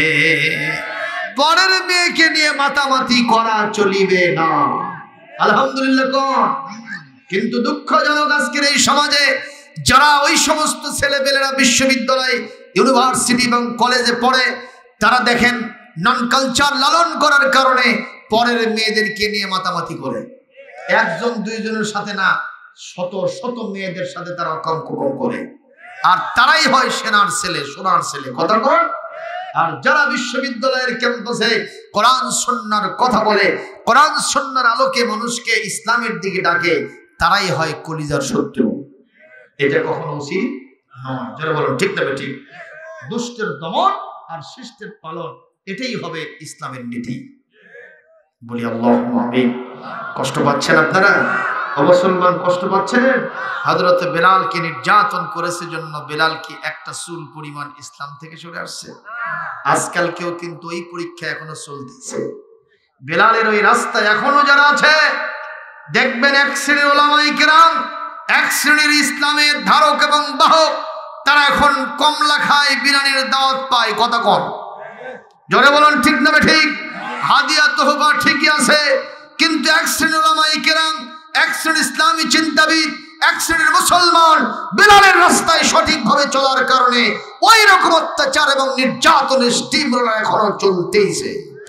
পরের মেয়েকে নিয়ে মাতামাতি করা চলিবে না। আলহামদুলিল্লাহ কোন? কিন্তু দুঃখজনক আজকের এই সমাজে যারা ওই সমস্ত ছেলেপেলেরা বিশ্ববিদ্যালয়, ইউনিভার্সিটি এবং কলেজে পড়ে, তারা দেখেন নন কালচার লালন করার কারণে পরের মেয়েদেরকে নিয়ে মাতামাতি করে। একজন দুইজনের সাথে না, শত শত মেয়েদের সাথে তারা কম কম করে। আর তারাই হয় সেনার ছেলে, সোনার ছেলে। কথা বল। আর যারা বিশ্ববিদ্যালয়ের ক্যাম্পাসে কোরআন সুন্নাহর কথা বলে, কোরআন সুন্নাহর আলোকে মানুষকে ইসলামের দিকে ডাকে, তারাই হয় কলিজার শত্রু। এটা কখনো উচিত নয়। যারা বলো ঠিক না ঠিক? দুষ্টের দমন আর শিষ্টের পালন, এটাই হবে ইসলামের নীতি। বলি আল্লাহুম্মা আমিন। কষ্ট পাচ্ছেন আপনারা? মুসলমান কষ্ট পাচ্ছেন? হযরত বেলালকে নির্যাতন করেছে জন্য বেলাল কি একটা চুল পরিমাণ ইসলাম থেকে সরে আসছে? আজকাল কেউ কিন্তু ওই পরীক্ষা এখনো চলতেছে। বেলালের ওই রাস্তায় এখনো যারা আছে দেখবেন এক শ্রেণীর ওলামায়ে কেরাম, এক শ্রেণীর ইসলামের ধারক এবং বাহক, তারা এখন কমলা খায়, বিরিয়ানির দাওয়াত পায়। কথা কম জোরে বলুন, ঠিক না ঠিক? হাদিয়া তোহবা ঠিকই আছে, কিন্তু এক শ্রেণীর ওলামায়ে কেরাম, এক শ্রেণীর ইসলামী চিন্তাবিদ, এক শ্রেণীর মুসলমান বেলালের রাস্তায় সঠিকভাবে চলার কারণে ওই রকম অত্যাচার এবং নির্যাতনের স্টিমরোলার এখনো চলতেইছে।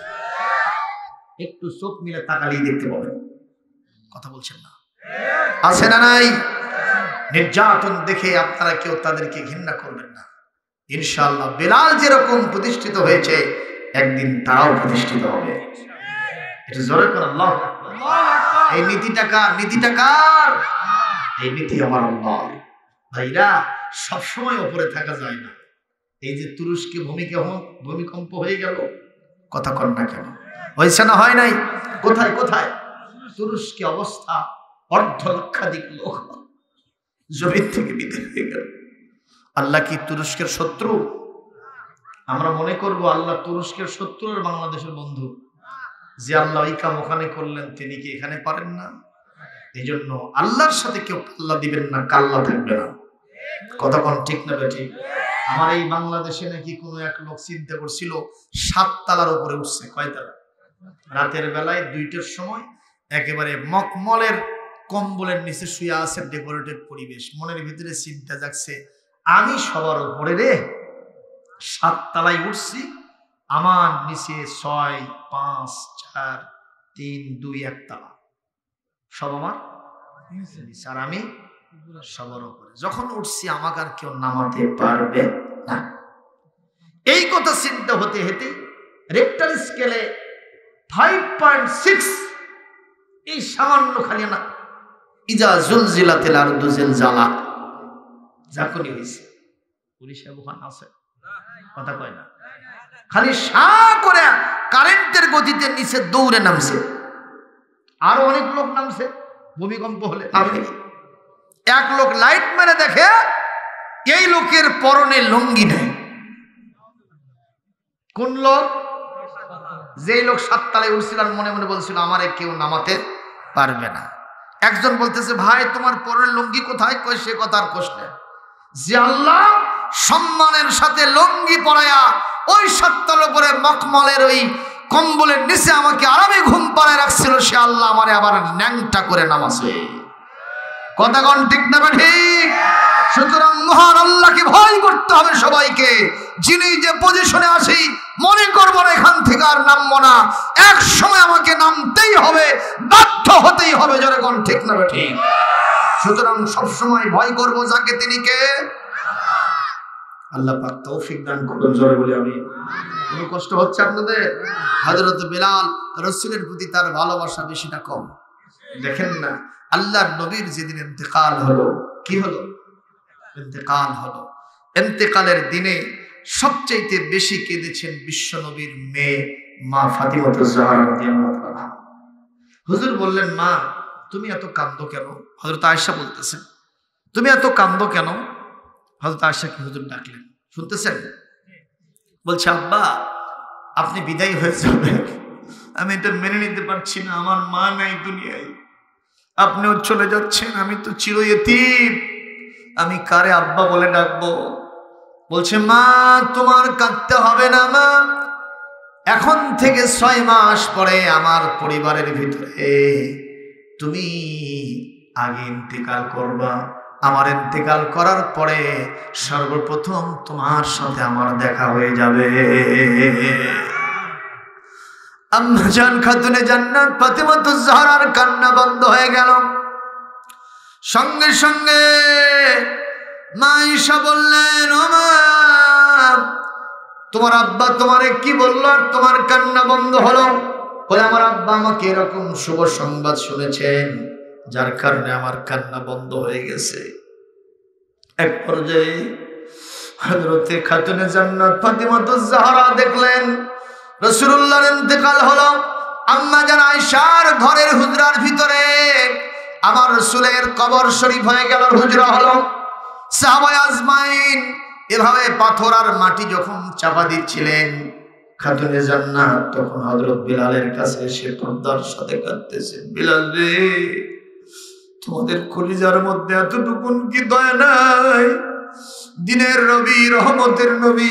একটু চোখ মিলে তাকালেই দেখতে পাবেন। কথা বলছেন না? আছে না নাই? নির্যাতন দেখে আপনারা কেউ তাদেরকে ঘৃণা করবেন না। ইনশাআল্লাহ বেলাল যেরকম প্রতিষ্ঠিত হয়েছে একদিন তারাও প্রতিষ্ঠিত হবে। এটা জোরে করে আল্লাহু আকবার। এই নীতিটা কার? নীতিটা কার? এই নীতি আমার আল্লাহ। ভাইরা, সবসময় উপরে থাকা যায় না। এই যে তুরস্কে ভূমিকা ভূমিকম্প হয়ে গেল, কথা কর না কেন? হয়েছে না হয় নাই? কোথায় কোথায় তুরস্কে অবস্থা, অর্ধ লক্ষাধিক লোক জমিন থেকে বিদায় হয়ে গেল। আল্লাহ কি তুরস্কের শত্রু? আমরা মনে করব আল্লাহ তুরস্কের শত্রু আর বাংলাদেশের বন্ধু। যে আল্লাহ এই কাম ওখানে করলেন তিনি কি এখানে পারেন না? এই জন্য আল্লাহর সাথে কেউ পাল্লা দিবেন না, কাল্লা থাকবে না। কথা কোন ঠিক না বেঠিক? আমার এই বাংলাদেশে নাকি কোনো এক লোক চিন্তা করছিল সাত তালার উপরে উঠছে। কয় তালা? রাতের বেলায় দুইটার সময় একেবারে মকমলের কম্বলের নিচে শুয়ে আছে, ডেকোরেটেড পরিবেশ। মনের ভিতরে চিন্তা জাগছে, আমি সবার উপরে রে, সাত তালায় উঠছি, আমার নিচে ছয় পাঁচ চার তিন দুই এক তালা, সব আমার আর আমি সবার উপরে। যখন উঠছি আমাকে আর কেউ নামাতে পারবে না। এই কথা চিন্তা হতে হতে রেক্টার স্কেলে ফাইভ পয়েন্ট সিক্স, এই সামান্য খালি না, ইজা জুলজিলাতিল আরদু জিলজালা, যখনই হয়েছে। পুলিশ ওখানে আছে, কথা কয় না, খালি সা করে কারেন্টের গতিতে নিচে দৌড়ে নামছে। আরো অনেক লোক নামছে ভূমিকম্প হলে। আমি এক লোক লাইট মেরে দেখে এই লোকের পরনে লুঙ্গি নেই। কোন লোক? যেই লোক সাততলায় উঠছিল, মনে মনে বলছিল আমারে কেউ নামাতে পারবে না। একজন বলতেছে, ভাই তোমার পরনের লুঙ্গি কোথায়? কই সে কথার প্রশ্ন। যে আল্লাহ সম্মানের সাথে লুঙ্গি পরায়া ওই সাততলার উপরে মখমলের ওই কম্বলের নিচে আমাকে আরামে ঘুম পাড়ায় রাখছিল, সে আল্লাহ আমারে আবার ন্যাংটা করে নামাছে। কথা কোন ঠিক না ঠিক? সুতরাং মহান আল্লাহকে ভয় করতে হবে সবাইকে। যিনি যে পজিশনে আসি মনে করবো না এখান থেকে আর নামবো না, এক সময় আমাকে নামতেই হবে, বাধ্য হতেই হবে। জোরে কোন ঠিক না ঠিক? সুতরাং সবসময় ভয় করবো যাকে, তিনি কে? আল্লাহ পাক তৌফিক দান করুন। জোরে বলি আমি। কোনো কষ্ট হচ্ছে আপনাদের? হযরত বেলাল রাসূলের প্রতি তার ভালোবাসা বেশি না কম? দেখেন না, আল্লাহর নবীর যেদিন ইন্তেকাল হলো, কি হলো? ইন্তেকাল হলো। ইন্তেকালের দিনে সবচেয়ে বেশি কেঁদেছেন বিশ্ব নবীর মেয়ে মা ফাতিমাতুজ জাহরা রাদিয়াল্লাহু তাআলা। হুজুর বললেন, মা তুমি এত কাঁদো কেন? হযরত আয়েশা বলতেছেন, তুমি এত কাঁদো কেন? হযরত আয়েশাকে হুজুর ডাকলেন, শুনতেছেন? বলছে, আব্বা আপনি বিদায় হয়ে যাবেন, আমি এটা মেনে নিতে পারছি না। আমার মা নাই দুনিয়ায়, আপনিও চলে যাচ্ছেন, আমি তো চির ইতিম, আমি কারে আব্বা বলে ডাকবো? বলছে, মা তোমার কাঁদতে হবে না মা, এখন থেকে ছয় মাস পরে আমার পরিবারের ভিতরে তুমি আগে ইন্তেকাল করবা। আমার ইন্তেকাল করার পরে সর্বপ্রথম তোমার সাথে আমার দেখা হয়ে যাবে। আম্মা জান খাতুনে জান্নাত ফাতিমাতুজ জাহরার কান্না বন্ধ হয়ে গেল। সঙ্গে সঙ্গে মা আয়েশা বললেন, ও মা তোমার আব্বা তোমারে কি বললো আর তোমার কান্না বন্ধ হলো? বলে, আমার আব্বা আমাকে এরকম শুভ সংবাদ শুনেছেন যার কারণে আমার কান্না বন্ধ হয়ে গেছে। এক পর্যায়ে হযরতে খাতুনে জান্নাত ফাতিমাতুজ জাহরা দেখলেন রাসূলুল্লাহর ইন্তেকাল হলো। আম্মা জান আয়েশার ঘরের হুজরার ভিতরে আমার রাসূলের কবর শরীফ হয়ে গেল, হুজরা হলো। সাহাবায়ে আজমাইন এভাবে পাথর আর মাটি যখন চাপা দিচ্ছিলেন খাতুনে জান্নাত, তখন হযরত বিলালের কাছে এসে পর্দার সাথে কাঁদতেছে, বিলাল রে, তোমাদের কলিজার মধ্যে এতটুকুন কি দয়া নাই? দিনের নবী, রহমতের নবী,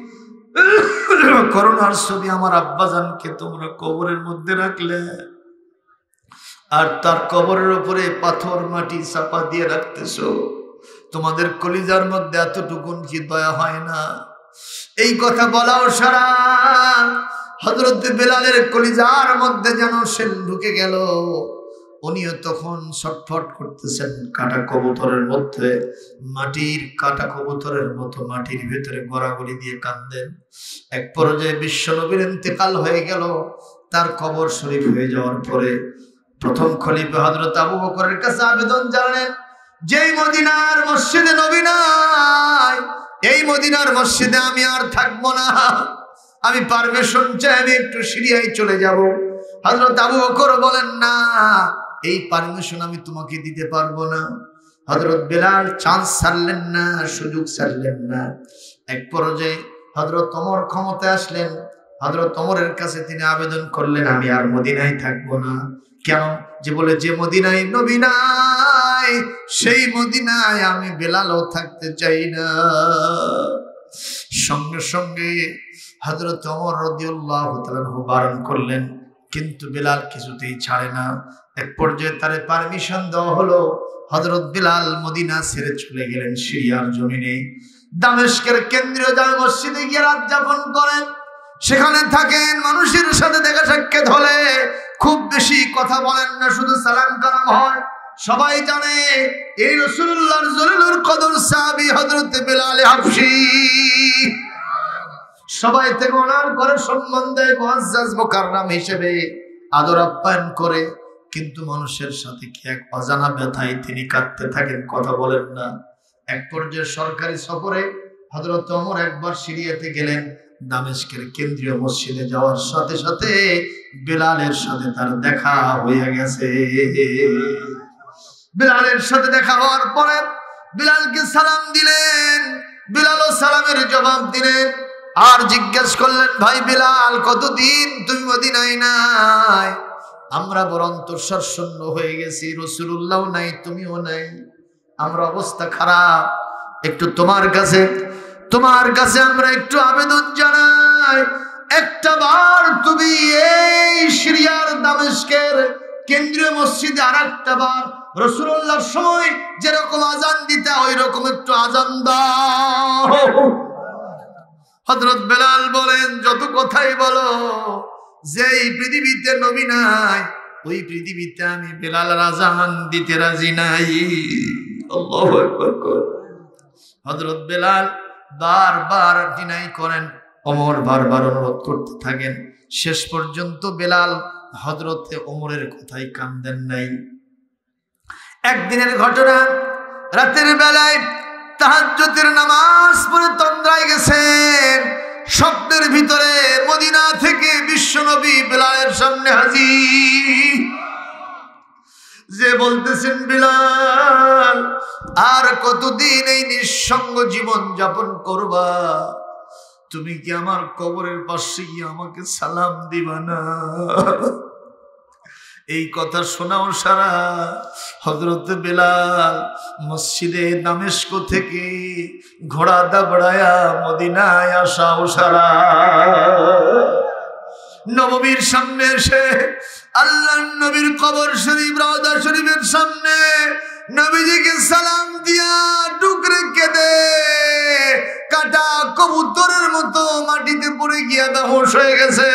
করোনার ছবি আমার আব্বাজানকে তোমরা কবরের মধ্যে রাখলে, আর তার কবরের উপরে পাথর মাটি চাপা দিয়ে রাখতেছো, তোমাদের কলিজার মধ্যে এতটুকুন কি দয়া হয় না? এই কথা বলাও সারা হযরত বেলালের কলিজার মধ্যে যেন সেল ঢুকে গেল। উনিও তখন ছটফট করতেছেন, কাটা কবুতরের মধ্যে, মাটির কাটা কবুতরের মতো মাটির ভেতরে গড়াগড়ি দিয়ে কাঁদেন। এক পর্যায়ে বিশ্বনবীর ইন্তেকাল হয়ে গেল। তার কবর শরীফ হয়ে যাওয়ার পরে প্রথম খলিফা হযরত আবু বকরের কাছে আবেদন জানালেন, যেই মদিনার মসজিদে নবী নাই, এই মদিনার মসজিদে আমি আর থাকবো না, আমি পারমিশন চাই, আমি একটু সিরিয়ায় চলে যাব। হযরত আবু বকর বলেন, না, এই পারমিশন আমি তোমাকে দিতে পারবো না। হযরত বেলাল চান্স ছাড়লেন না, সুযোগ ছাড়লেন না। এক পর্যায়ে হযরত ওমর ক্ষমতায় আসলেন। হযরত ওমরের কাছে তিনি আবেদন করলেন, আমি আর মদিনায় থাকবো না। কেন? যে বলে যে মদিনায় নবী নাই, সেই মদিনায় আমি বেলালও থাকতে চাই না। সঙ্গে সঙ্গে হযরত ওমর রাদিয়াল্লাহু তাআলা বারণ করলেন, কিন্তু বেলাল কিছুতেই ছাড়ে না। এক পর্যায়ে তারে পারমিশন দেওয়া হলো। হযরত বেলাল মদিনা ছেড়ে চলে গেলেন সিরিয়ার জমিনে। দামেস্কের কেন্দ্রীয় জামে মসজিদে গিয়ে রাত যাপন করেন, সেখানে থাকেন, মানুষের সাথে দেখা সাক্ষাৎ হলে খুব বেশি কথা বলেন না, শুধু সালাম কালাম হয়। সবাই জানে এই রাসূলুল্লাহর জলিলুল কদর সাহাবী হযরত বেলাল হাবশী। সবাই থেকে ওনার করে সম্মান দেয়, মুআজ্জাজ মুকাররম হিসেবে আদর আপ্যায়ন করে। কিন্তু মানুষের সাথে কি এক অজানা ব্যথায় তিনি কাঁদতে থাকেন, কথা বলেন না। এক পর্যায়ে সরকারি সফরে হযরত ওমর একবার সিরিয়াতে গেলেন। দামেস্কের কেন্দ্রীয় মসজিদে যাওয়ার সাথে সাথে বেলালের সাথে তার দেখা হয়ে গেছে। বেলালের সাথে দেখা হওয়ার পরে বেলালকে সালাম দিলেন, বেলালও সালামের জবাব দিলেন, আর জিজ্ঞেস করলেন, ভাই বেলাল, কতদিন তুমি মদিনায় নাই? আমরা বড় অন্তঃসার শূন্য হয়ে গেছি, রাসূলুল্লাহ নাই, তুমিও নাই, আমরা অবস্থা খারাপ। একটু তোমার কাছে তোমার কাছে আমরা একটু আবেদন জানাই, একটা বার তুমি এই সিরিয়ার দামেস্কের কেন্দ্রীয় মসজিদে আর একটা বার রাসূলুল্লাহর সময় যেরকম আজান দিতে ওই রকম একটু আজান দাও। হযরত বেলাল বলেন, যত কথাই বলো, যেই পৃথিবীতে নবী নাই ওই পৃথিবীতে আমি বেলালের আজান দিতে রাজি নাই। আল্লাহু আকবার। হযরত বেলাল বারবার ডিনাই করেন, ওমর বারবার অনুরোধ করতে থাকেন। শেষ পর্যন্ত বেলাল হযরতে ওমরের কথাই কান দেন নাই। একদিনের ঘটনা, রাতের বেলায় তাহাজ্জুদের নামাজ পড়ে তন্দ্রায় গেছেন। স্বপ্নের ভিতরে মদিনা থেকে বিশ্বনবী বেলালের সামনে হাজির। যে বলতেছেন, বেলাল, আর কতদিন এই নিঃসঙ্গ জীবন যাপন করবা? তুমি কি আমার কবরের পাশে গিয়ে আমাকে সালাম দিবা না? এই কথা শোনাও সারা হযরত বেলাল মসজিদে দামেস্ক থেকে ঘোড়া দাবড়ায়া মদিনায় আসাও সারা নববীর সামনে এসে আল্লাহর নবীর কবর শরীফ রওজা শরীফের সামনে নবীজিকে সালাম দিয়া টুকরে কেঁদে কাটা কবুতরের মতো মাটিতে পড়ে গিয়া বেহুশ হয়ে গেছে।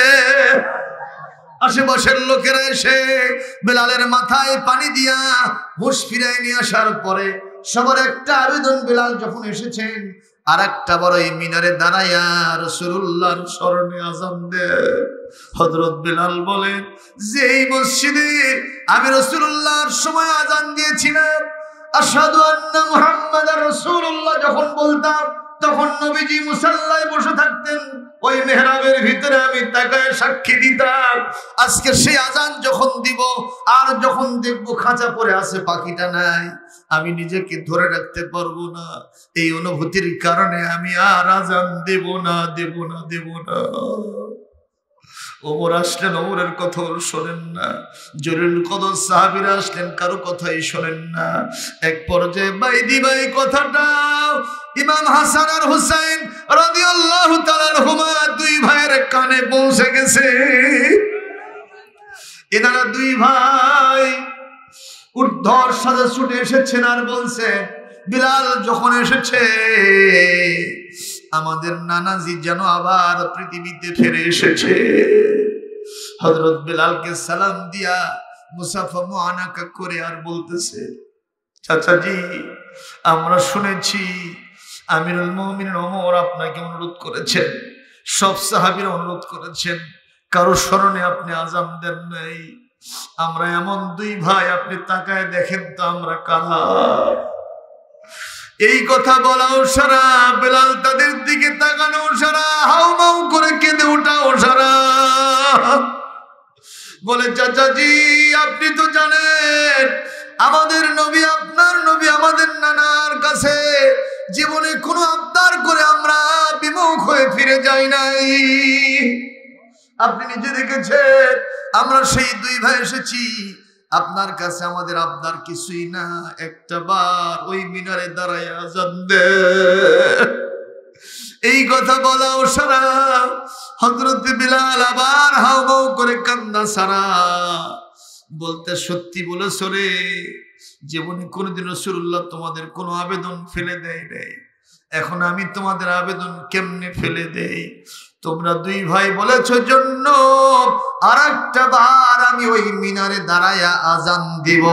আশেপাশের লোকেরা এসে বেলালের মাথায় পানি দিয়া হুঁশ ফিরায় নিয়ে আসার পরে সবার একটা আবেদন, বেলাল যখন এসেছেন আর একটা বড় এই মিনারে দাঁড়াইয়া রাসূলুল্লাহর স্মরণে আযান দেয়। হযরত বেলাল বলেন, যে এই মসজিদে আমি রাসূলুল্লাহর সময় আযান দিয়েছিলাম, আশহাদু আন্না মুহাম্মাদার রাসূলুল্লাহ যখন বলতাম, তখন নবীজি মুসাল্লায় বসে থাকতেন, ওই মেহরাবের ভিতরে আমি তাকায় সাক্ষী দিতাম। আজকে সে আজান যখন দিব আর যখন দেখব খাঁচা পরে আছে, পাখিটা নাই, আমি নিজেকে ধরে রাখতে পারবো না। এই অনুভূতির কারণে আমি আর আজান দেব না দেব না দেব না। ওমর আসলেন, ওমরের কথা শোনেন না। জলিল কদর সাহাবীরা আসলেন, কারো কথাই শোনেন না। এক পর্যায়ে বাইদি ভাই কথাটা ইমাম হাসান আর হুসাইন রাদিয়াল্লাহু তাআলা আনহুমা দুই ভাইয়ের কানে পৌঁছে গেছে। এনারা দুই ভাই উর্ধ্বর সাজে ছুটে এসেছেন আর বলছে, বিলাল যখন এসেছে আমাদের নানাজি যেন আবার পৃথিবীতে ফিরে এসেছে। হযরত বিলালকে সালাম দিয়া মুসাফা মুআনাকা করে আর বলতেছে, চাচাজি আমরা শুনেছি আমিরুল মুমিনিন ওমর আপনাকে অনুরোধ করেছেন, সব সাহাবীরা অনুরোধ করেছেন, কারো স্মরণে আপনি আজান দেন নাই। আমরা এমন দুই ভাই, আপনি তাকায় দেখেন তো আমরা কারা। এই কথা বলাও সারা, বেলাল তাদের দিকে তাকানো সারা, হাউমাউ করে কেঁদে ওঠাও সারা। বলে, চাচাজি আপনি তো জানেন আমাদের নবী, আপনার নবী আমাদের নানার কাছে জীবনে কোনো আবদার করে আমরা বিমুখ হয়ে ফিরে যাই নাই। আপনি নিজে দেখেছেন আমরা সেই দুই ভাই এসেছি আপনার কাছে, আমাদের আবদার কিছুই না, একটা বার ওই মিনারে দাঁড়ায় আজান দে। এই কথা বলাও সারা হযরত বিলাল আবার হাউমাউ করে কান্না সারা। বলতে, সত্যি বলেছ রে, জীবনে কোনদিন রাসূলুল্লাহ তোমাদের কোনো আবেদন ফেলে দেয় নাই, এখন আমি তোমাদের আবেদন কেমনে ফেলে দেই? তোমরা দুই ভাই বলেছ জন্য আর একটা বার আমি ওই মিনারে দাঁড়ায়া আজান দিব।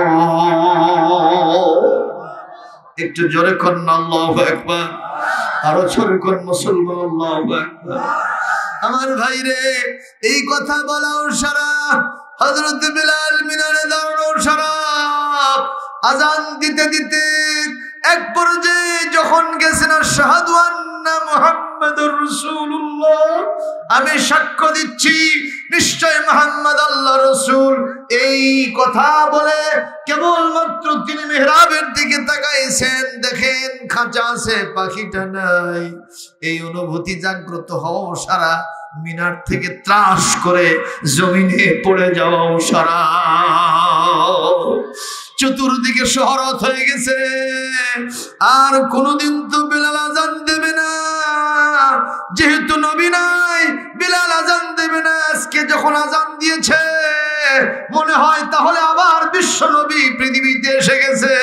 একটু জোরে করুন আল্লাহু আকবার, আরো জোরে করুন মুসলমান আল্লাহু আকবার। আমার ভাই রে, এই কথা বলাও সারা হযরত বিলাল মিনারে দাঁড়ানো সারা। আজান দিতে দিতে এক পর্যায়ে যখন গেছেন আশহাদু আন্না মুহাম্মাদুর রাসূলুল্লাহ, আমি সাক্ষ্য দিচ্ছি নিশ্চয় মুহাম্মদ আল্লাহর রাসূল, এই কথা বলে কেবলমাত্র তিনি মিহরাবের দিকে তাকাইছেন, দেখেন খাঁচা আছে, পাখিটা নাই। এই অনুভূতি জাগ্রত হওয়া সারা মিনার থেকে ত্রাস করে জমিনে পড়ে যাওয়া সারা। চতুর্দিকে শহরত হয়ে গেছে, আর কোনদিন তো বিলাল আজান দেবে না, যেহেতু নবী নাই বিলাল আজান দেবে না। আজকে যখন আজান দিয়েছে মনে হয় তাহলে আবার বিশ্ব নবী পৃথিবীতে এসে গেছে।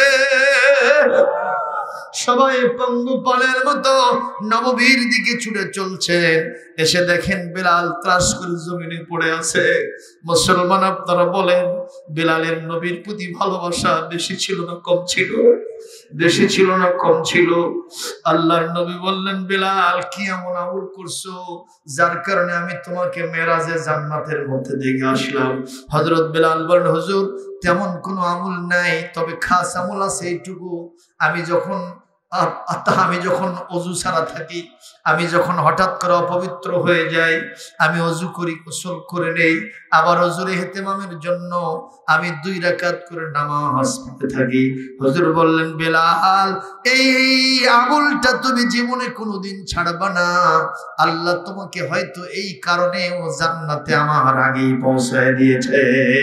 সবাই পঙ্গুপালের মতো নববীর দিকে ছুটে চলছে, এসে দেখেন বিলাল ত্রাস করে জমিনে পড়ে আছে। মুসলমান আপনারা বলেন, বিলালের নবীর প্রতি ভালোবাসা বেশি ছিল না কম ছিল? বেশি ছিল না কম ছিল? আল্লাহর নবী বললেন, বিলাল কি এমন আমল করছো যার কারণে আমি তোমাকে মেরাজে জান্নাতের মধ্যে দেখে আসলাম? হযরত বিলাল বলেন, হুজুর তেমন কোনো আমল নাই, তবে খাস আমল আছে এইটুকু, আমি যখন আমি যখন অজু ছাড়া থাকি, আমি যখন হঠাৎ করে অপবিত্র হয়ে যাই, আমি অজু করি, গোসল করে নেই, আবার অজুর ইহতিমামের জন্য আমি দুই রাকাত করে নামাজ পড়তে থাকি। হুজুর বললেন, বিলাল এই আমলটা তুমি জীবনে কোনোদিন ছাড়বা না, আল্লাহ তোমাকে হয়তো এই কারণে ও জান্নাতে আমার আগেই পৌঁছায় দিয়েছে।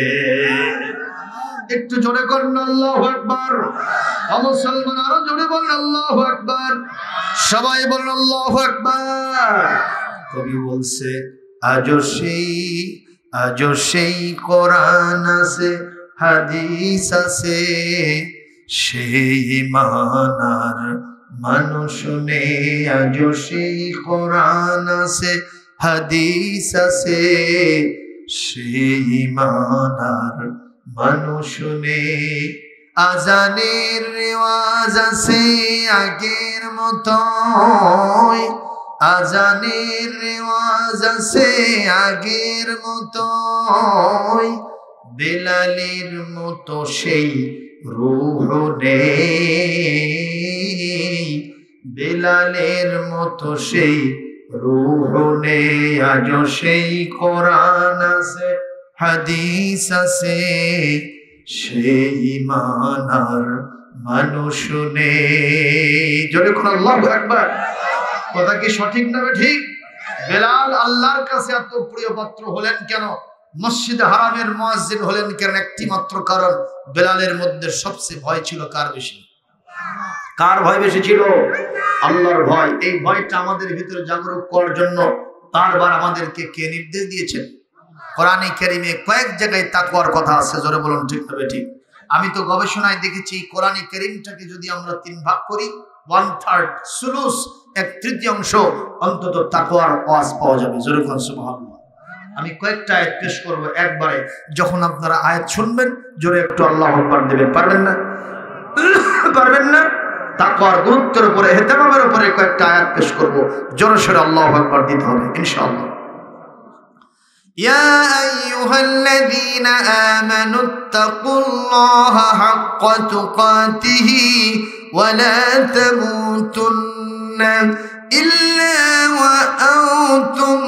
একটু জোরে করুন আল্লাহু আকবার। মুসলমান আরো জোরে বলুন আল্লাহু আকবার। সবাই বলুন আল্লাহু আকবার। কবি বলছে, আজও সেই আজও সেই কোরআন আছে, হাদিস আছে, সেই মানার মানুষ নেই। আজও সেই কোরআন আছে, হাদিস আছে, সেই মানার মানুষ নেই। আজানের রেওয়াজ আছে আগের মতোই, আজানের রেওয়াজ আছে আগের মতোই, বেলালের মতো সেই রূহ নেই, বেলালের মতো সেই রূহ নেই আজও সেই কোরআন আছে হাদিস আছে সেই ঈমান আর মানুষ নেই। জোরে কোন আল্লাহু আকবার। কথা কি সঠিক না ঠিক? বেলাল আল্লাহর কাছে এত প্রিয় পাত্র হলেন কেন? মসজিদে হারামের মুয়াজ্জিন হলেন কেন? একটি মাত্র কারণ, বেলালের মধ্যে সবচেয়ে ভয় ছিল কার বেশি? কার ভয় বেশি ছিল? আল্লাহর ভয়। এই ভয়টা আমাদের ভিতরে জাগরুক করার জন্য বারবার আমাদেরকে কে নির্দেশ দিয়েছেন? কোরআনে কারীমে কয়েক জায়গায় তাকওয়ার কথা আছে। জোরে বলুন ঠিক হবে ঠিক? আমি তো গবেষণায় দেখেছি কোরআনে কারীমটাকে যদি আমরা তিন ভাগ করি, ওয়ান থার্ড সুলুস, এক তৃতীয়াংশ অন্তত তাকওয়ার ওয়াজ পাওয়া যাবে। জোরে বলুন সুবহানাল্লাহ। আমি কয়েকটা আয়াত পেশ করব একবারে। যখন আপনারা আয়াত শুনবেন জোরে একটু আল্লাহু আকবার দিবেন। পারবেন না? পারবেন না? তাকওয়ার গুরুত্বের উপরে, ইহতিমামের উপরে কয়েকটা আয়াত পেশ করব, জোরে সোরে আল্লাহু আকবার দিতে হবে ইনশাআল্লাহ। ইয়া আইয়ুহাল্লাযীনা আমানুত্তাকুল্লাহা হাক্কা তুকাতিহি ওয়া লা তামুতুন্না ইল্লা ওয়া আনতুম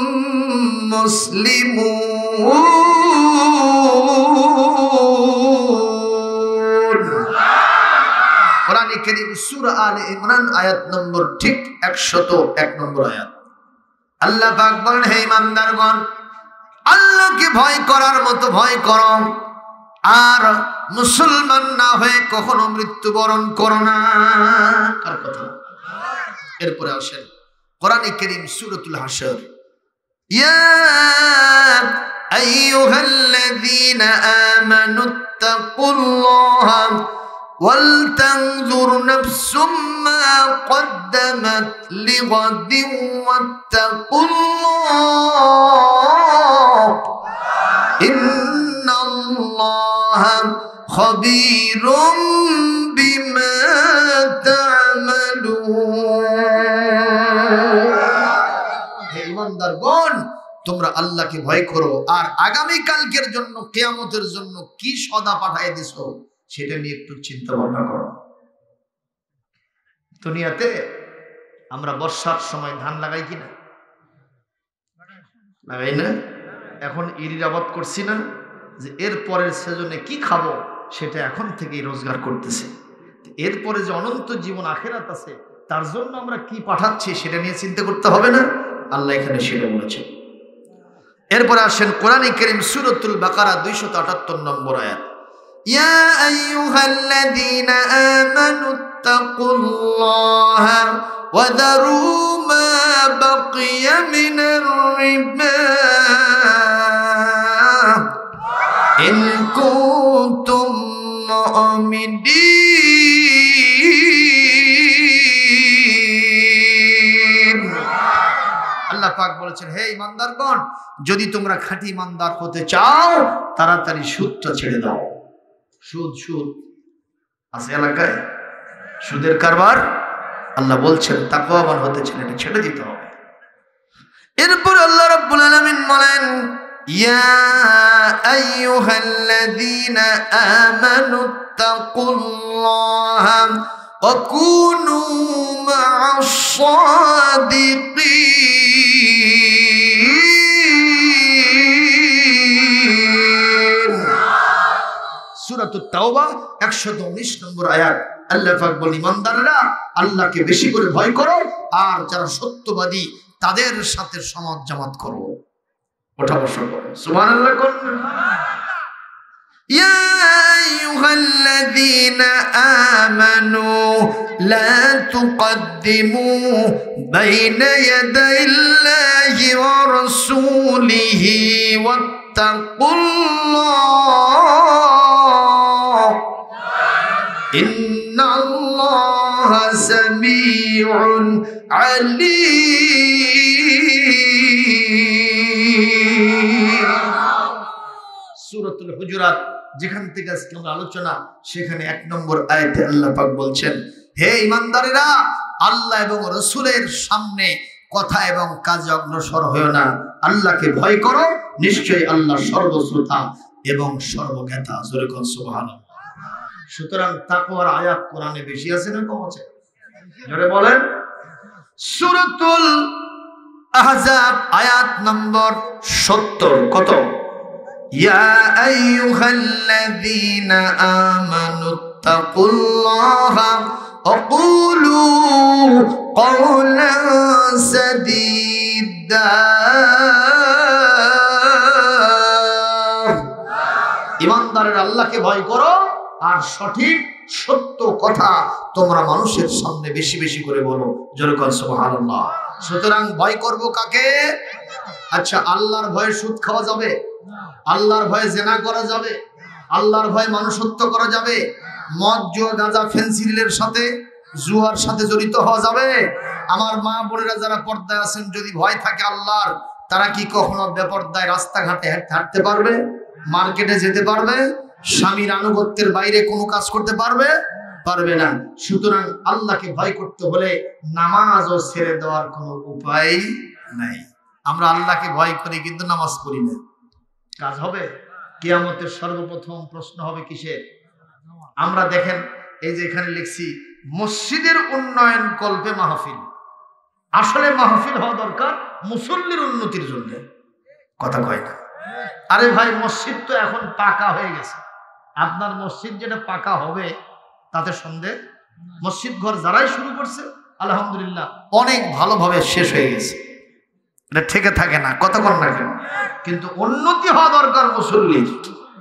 মুসলিমুন। কোরআনে কারীম সূরা আলে ইমরান আয়াত নম্বর ঠিক একশত এক নম্বর আয়াত। আল্লাহ পাক বলেন, হে ঈমানদারগণ, আল্লাহকে ভয় করার মতো ভয় করো, আর মুসলমান না হয়ে কখনো মৃত্যুবরণ করো না। কার কথা? এরপরে আসেন কোরআনে কারীম সূরাতুল হাশর। ইয়া আইয়ুহাল্লাযীনা আমানুত্তাকুল্লাহা ওয়ালতানজুর নাফসুম মা কদ্দামাত লিগাদিন ওয়াত্তাকুল্লাহ ইন্নাল্লাহা খাবীরুম বিমা তা'মালুন। হে ঈমানদারগণ, তোমরা আল্লাহকে ভয় করো, আর আগামী কালকের জন্য, কিয়ামতের জন্য কি সদা পাঠিয়ে দিছো সেটা নিয়ে একটু চিন্তা ভাবনা করো। দুনিয়াতে আমরা বর্ষার সময় ধান লাগাই কিনা? লাগাই না? এখন ইরির আবাদ করছি না, যে এর পরের সিজনে কি খাবো সেটা এখন থেকেই রোজগার করতেছি। এরপরে যে অনন্ত জীবন আখিরাত আছে, তার জন্য আমরা কি পাঠাচ্ছি সেটা নিয়ে চিন্তা করতে হবে না? আল্লাহ এখানে সেটা বলেছেন। এরপরে আসেন কোরআনে কারীম সূরাতুল বাকারা দুইশত আটাত্তর নম্বর আয়াত। ইয়া আইয়ুহাল্লাযীনা আমানুত্তাকুল্লাহা ওয়া যারু মা বাকিয়া মিনার রিবা ইন কুনতুম মুমিনিন। আল্লাহ পাক বলেছেন, হে ঈমানদারগণ, যদি তোমরা খাঁটি ঈমানদার হতে চাও তাড়াতাড়ি সুদটা ছেড়ে দাও। সুদ সুদ আছে এলাকায়, সুদের কারবার। আল্লাহ বলছেন তাকওয়াবান হতে চাইলে এটা ছেড়ে দিতে হবে। এরপর আল্লাহ রাব্বুল আলামিন বলেন, ইয়া আইয়ুহাল্লাযীনা আমানুত্তাকুল্লাহা ওয়া কুনু মা'আস সাদিকিন। সূরাতুত তাওবা একশত উনিশ নম্বর আয়াত। আল্লাহ পাক বলেন, ঈমানদাররা আল্লাহকে বেশি করে ভয় করো, আর যারা সত্যবাদী তাদের সাথে সমাজ জামাত করো। ওঠা বসা করো। সুবহানাল্লাহ কোন? ইয়া আইয়ুহাল্লাযীনা আমানু লা তুকদ্দিমু বাইনা ইয়াদাইল্লাহি ওয়া রাসূলিহি ওয়াত্তাকুল্লাহ ইন্নাল্লাহা সামিউন আলীম। সূরাতুল হুজুরাত যেখান থেকে আজকে আমরা আলোচনা, সেখানে এক নম্বর আয়াতে আল্লাহ পাক বলছেন, হে ঈমানদারেরা, আল্লাহ এবং রাসূলের সামনে কথা এবং কাজে অগ্রসর হয়ো না, আল্লাহকে ভয় করো, নিশ্চয়ই আল্লাহ সর্বশ্রোতা এবং সর্বজ্ঞাতা। জোরে কোন সুবহানাল্লাহ। সুতরাং তাকওয়ার আয়াত কোরআনে বেশি আছে না কম আছে? জোরে বলেন। সূরাতুল আহজাব আয়াত নম্বর সত্তর। কত? ইয়া আইয়ুহাল্লাযীনা আমানুত্তাকুল্লাহা ওয়া কুলু কওলান সাদীদা। ইমানদারের আল্লাহকে ভয় করো আর সঠিক সত্য কথা তোমরা মানুষের সামনে বেশি বেশি করে বলো। জোরে বল সুবহানাল্লাহ। সুতরাং ভয় করব কাকে? আচ্ছা, আল্লাহর ভয়ে সুদ খাওয়া যাবে? আল্লাহর ভয়ে জেনা করা যাবে? আল্লাহর ভয়ে মানুষ হত্যা করা যাবে? মদ, জুয়া, গাঁজা, ফেন্সিডিলের সাথে, জুয়ার সাথে জড়িত হওয়া যাবে? আমার মা বোনেরা যারা পর্দায় আছেন, যদি ভয় থাকে আল্লাহর, তারা কি কখনো বেপর্দায় রাস্তাঘাটে হাঁটতে পারবে? মার্কেটে যেতে পারবে? স্বামীর আনুগত্যের বাইরে কোনো কাজ করতে পারবে? পারবে না। সুতরাং আল্লাহকে ভয় করতে হলে নামাজও ছেড়ে দেওয়ার কোনো উপায় নাই। আমরা আল্লাহকে ভয় করি কিন্তু নামাজ পড়ি না, কাজ হবে? কিয়ামতের সর্বপ্রথম প্রশ্ন হবে কিসের? আমরা দেখেন, এই যে এখানে লিখছি মসজিদের উন্নয়ন কল্পে মাহফিল। আসলে মাহফিল হওয়া দরকার মুসল্লির উন্নতির জন্য। কথা কয় না? আরে ভাই, মসজিদ তো এখন পাকা হয়ে গেছে। আপনার মসজিদ যেটা পাকা হবে তাতে সন্দেহ। মসজিদ ঘর যারাই শুরু করছে আলহামদুলিল্লাহ অনেক ভালোভাবে শেষ হয়ে গেছে, এটা থেকে থাকে না। কথা কন না কেন? কিন্তু উন্নতি হওয়া দরকার মুসল্লির।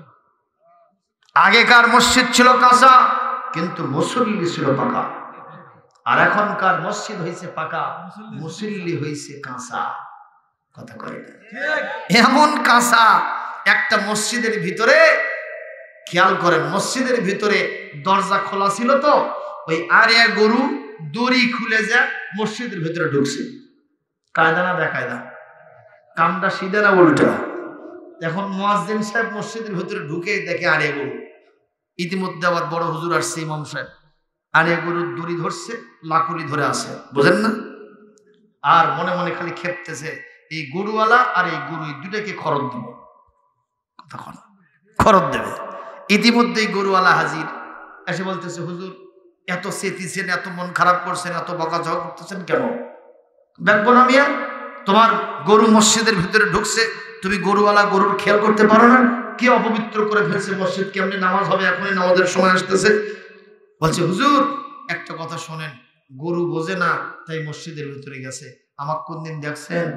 আগেকার মসজিদ ছিল কাঁচা কিন্তু মুসল্লি ছিল পাকা, আর এখনকার মসজিদ হয়েছে পাকা, মুসল্লি হয়েছে কাঁচা। কথা কয় না? এমন কাঁচা একটা মসজিদের ভিতরে, খেয়াল করেন, মসজিদের ভিতরে দরজা খোলা ছিল তো ওই আরিয়া গরু দড়ি খুলে যা মসজিদের ভিতরে ঢুকছে। কায়দা না বেকায়দা? কামটা সিধা না উল্টা? এখন মুয়াজ্জিন সাহেব মসজিদের ভিতরে ঢুকে দেখে আরিয়া গরু। ইতিমধ্যে আবার বড় হুজুর আসছে, ইমাম সাহেব আরিয়া গরুর দড়ি ধরছে, লাকুড়ি ধরে আছে, বোঝেন না? আর মনে মনে খালি খেপতেছে, এই গরুওয়ালা আর এই গরু দুটাকে খরচ দিব। তখন খরচ দেবে। ইতিমধ্যে গরুওয়ালা হাজির, এসে বলতেছে, হুজুর এত চেতিছেন, এত মন খারাপ করছেন, এত বকাঝকা করতেছেন কেন? দেখবো না মিয়া, তোমার গরু মসজিদের ভিতরে ঢুকছে, তুমি গরুওয়ালা গরুর খেয়াল করতে পারো না? কি অপবিত্র করে ফেলছে মসজিদ, কেমনি নামাজ হবে? এখনই নামাজের সময় আসতেছে। বলছে, হুজুর একটা কথা শোনেন, গরু বোঝে না তাই মসজিদের ভিতরে গেছে। আমার কোনদিন দেখছেন?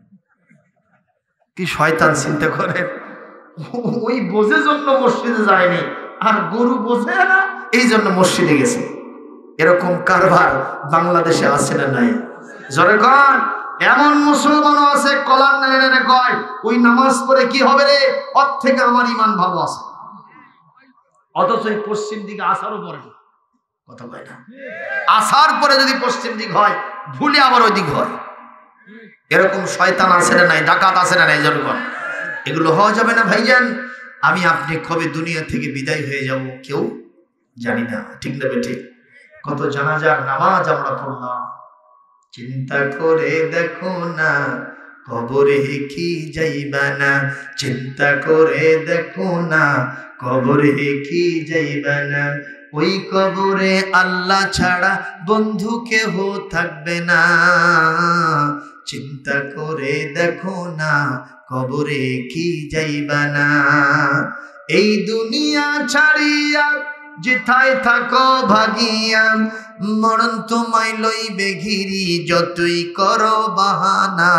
কি শয়তান চিন্তা করেন, ওই বোঝে জন্য মসজিদে যায়নি, আর গরু বোঝে না এই জন্য মসজিদে গেছে। এরকম কারবার বাংলাদেশে আছে না নাই? জোরে কন। এমন মুসলমানও আছে কলার নাইরে কয়, ওই নামাজ পড়ে কি হবে রে, ওর থেকে আমার ইমান ভালো আছে, অথচ এই পশ্চিম দিকে আসারও পরে না। কথা কয় না? আসার পরে যদি পশ্চিম দিক হয়, ভুলে আবার ওই দিক হয়। এরকম শয়তান আছে না নাই? ডাকাত আছে না নাই? জনগণ, এগুলো হওয়া যাবে না ভাইজান। আমি আপনি কবে দুনিয়া থেকে বিদায় হয়ে যাব কেউ জানি না, ঠিক না বেঠিক? কত জানাজার নামাজ আমরা পড়লাম, চিন্তা করে দেখো না কবরে কি যাইবা না, চিন্তা করে দেখো না কবরে কি যাইবা না, ওই কবরে আল্লাহ ছাড়া বন্ধু কেহ থাকবে না, চিন্তা করে দেখো না কবরে কি যাইবা না, এই দুনিয়া ছাড়িয়া যেথায় থাকো ভাগিয়া, মরণ তোমায় লইবে ঘিরি যতই করো বাহানা,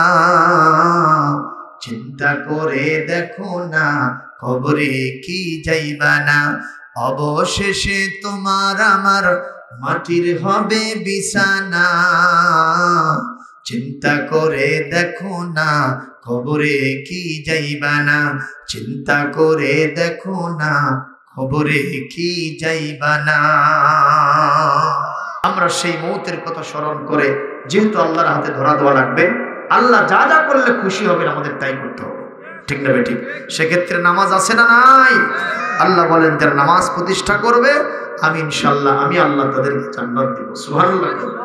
চিন্তা করে দেখো না কবরে কি যাইবা না, অবশেষে তোমার আমার মাটির হবে বিছানা, চিন্তা করে দেখো না কবরে কি যাইবা না, চিন্তা করে দেখো না কবরে কি যাইবা না। আমরা সেই মৌতের কথা স্মরণ করে, যেহেতু আল্লাহর হাতে ধরা দেওয়া লাগবে, আল্লাহ যা যা করলে খুশি হবেন আমাদের তাই করতে হবে, ঠিক না বেঠিক? সেক্ষেত্রে নামাজ আছে না নাই? আল্লাহ বলেন যারা নামাজ প্রতিষ্ঠা করবে, আমি ইনশাআল্লাহ আমি আল্লাহ তাদেরকে জান্নাত দেব। সুবহানাল্লাহ।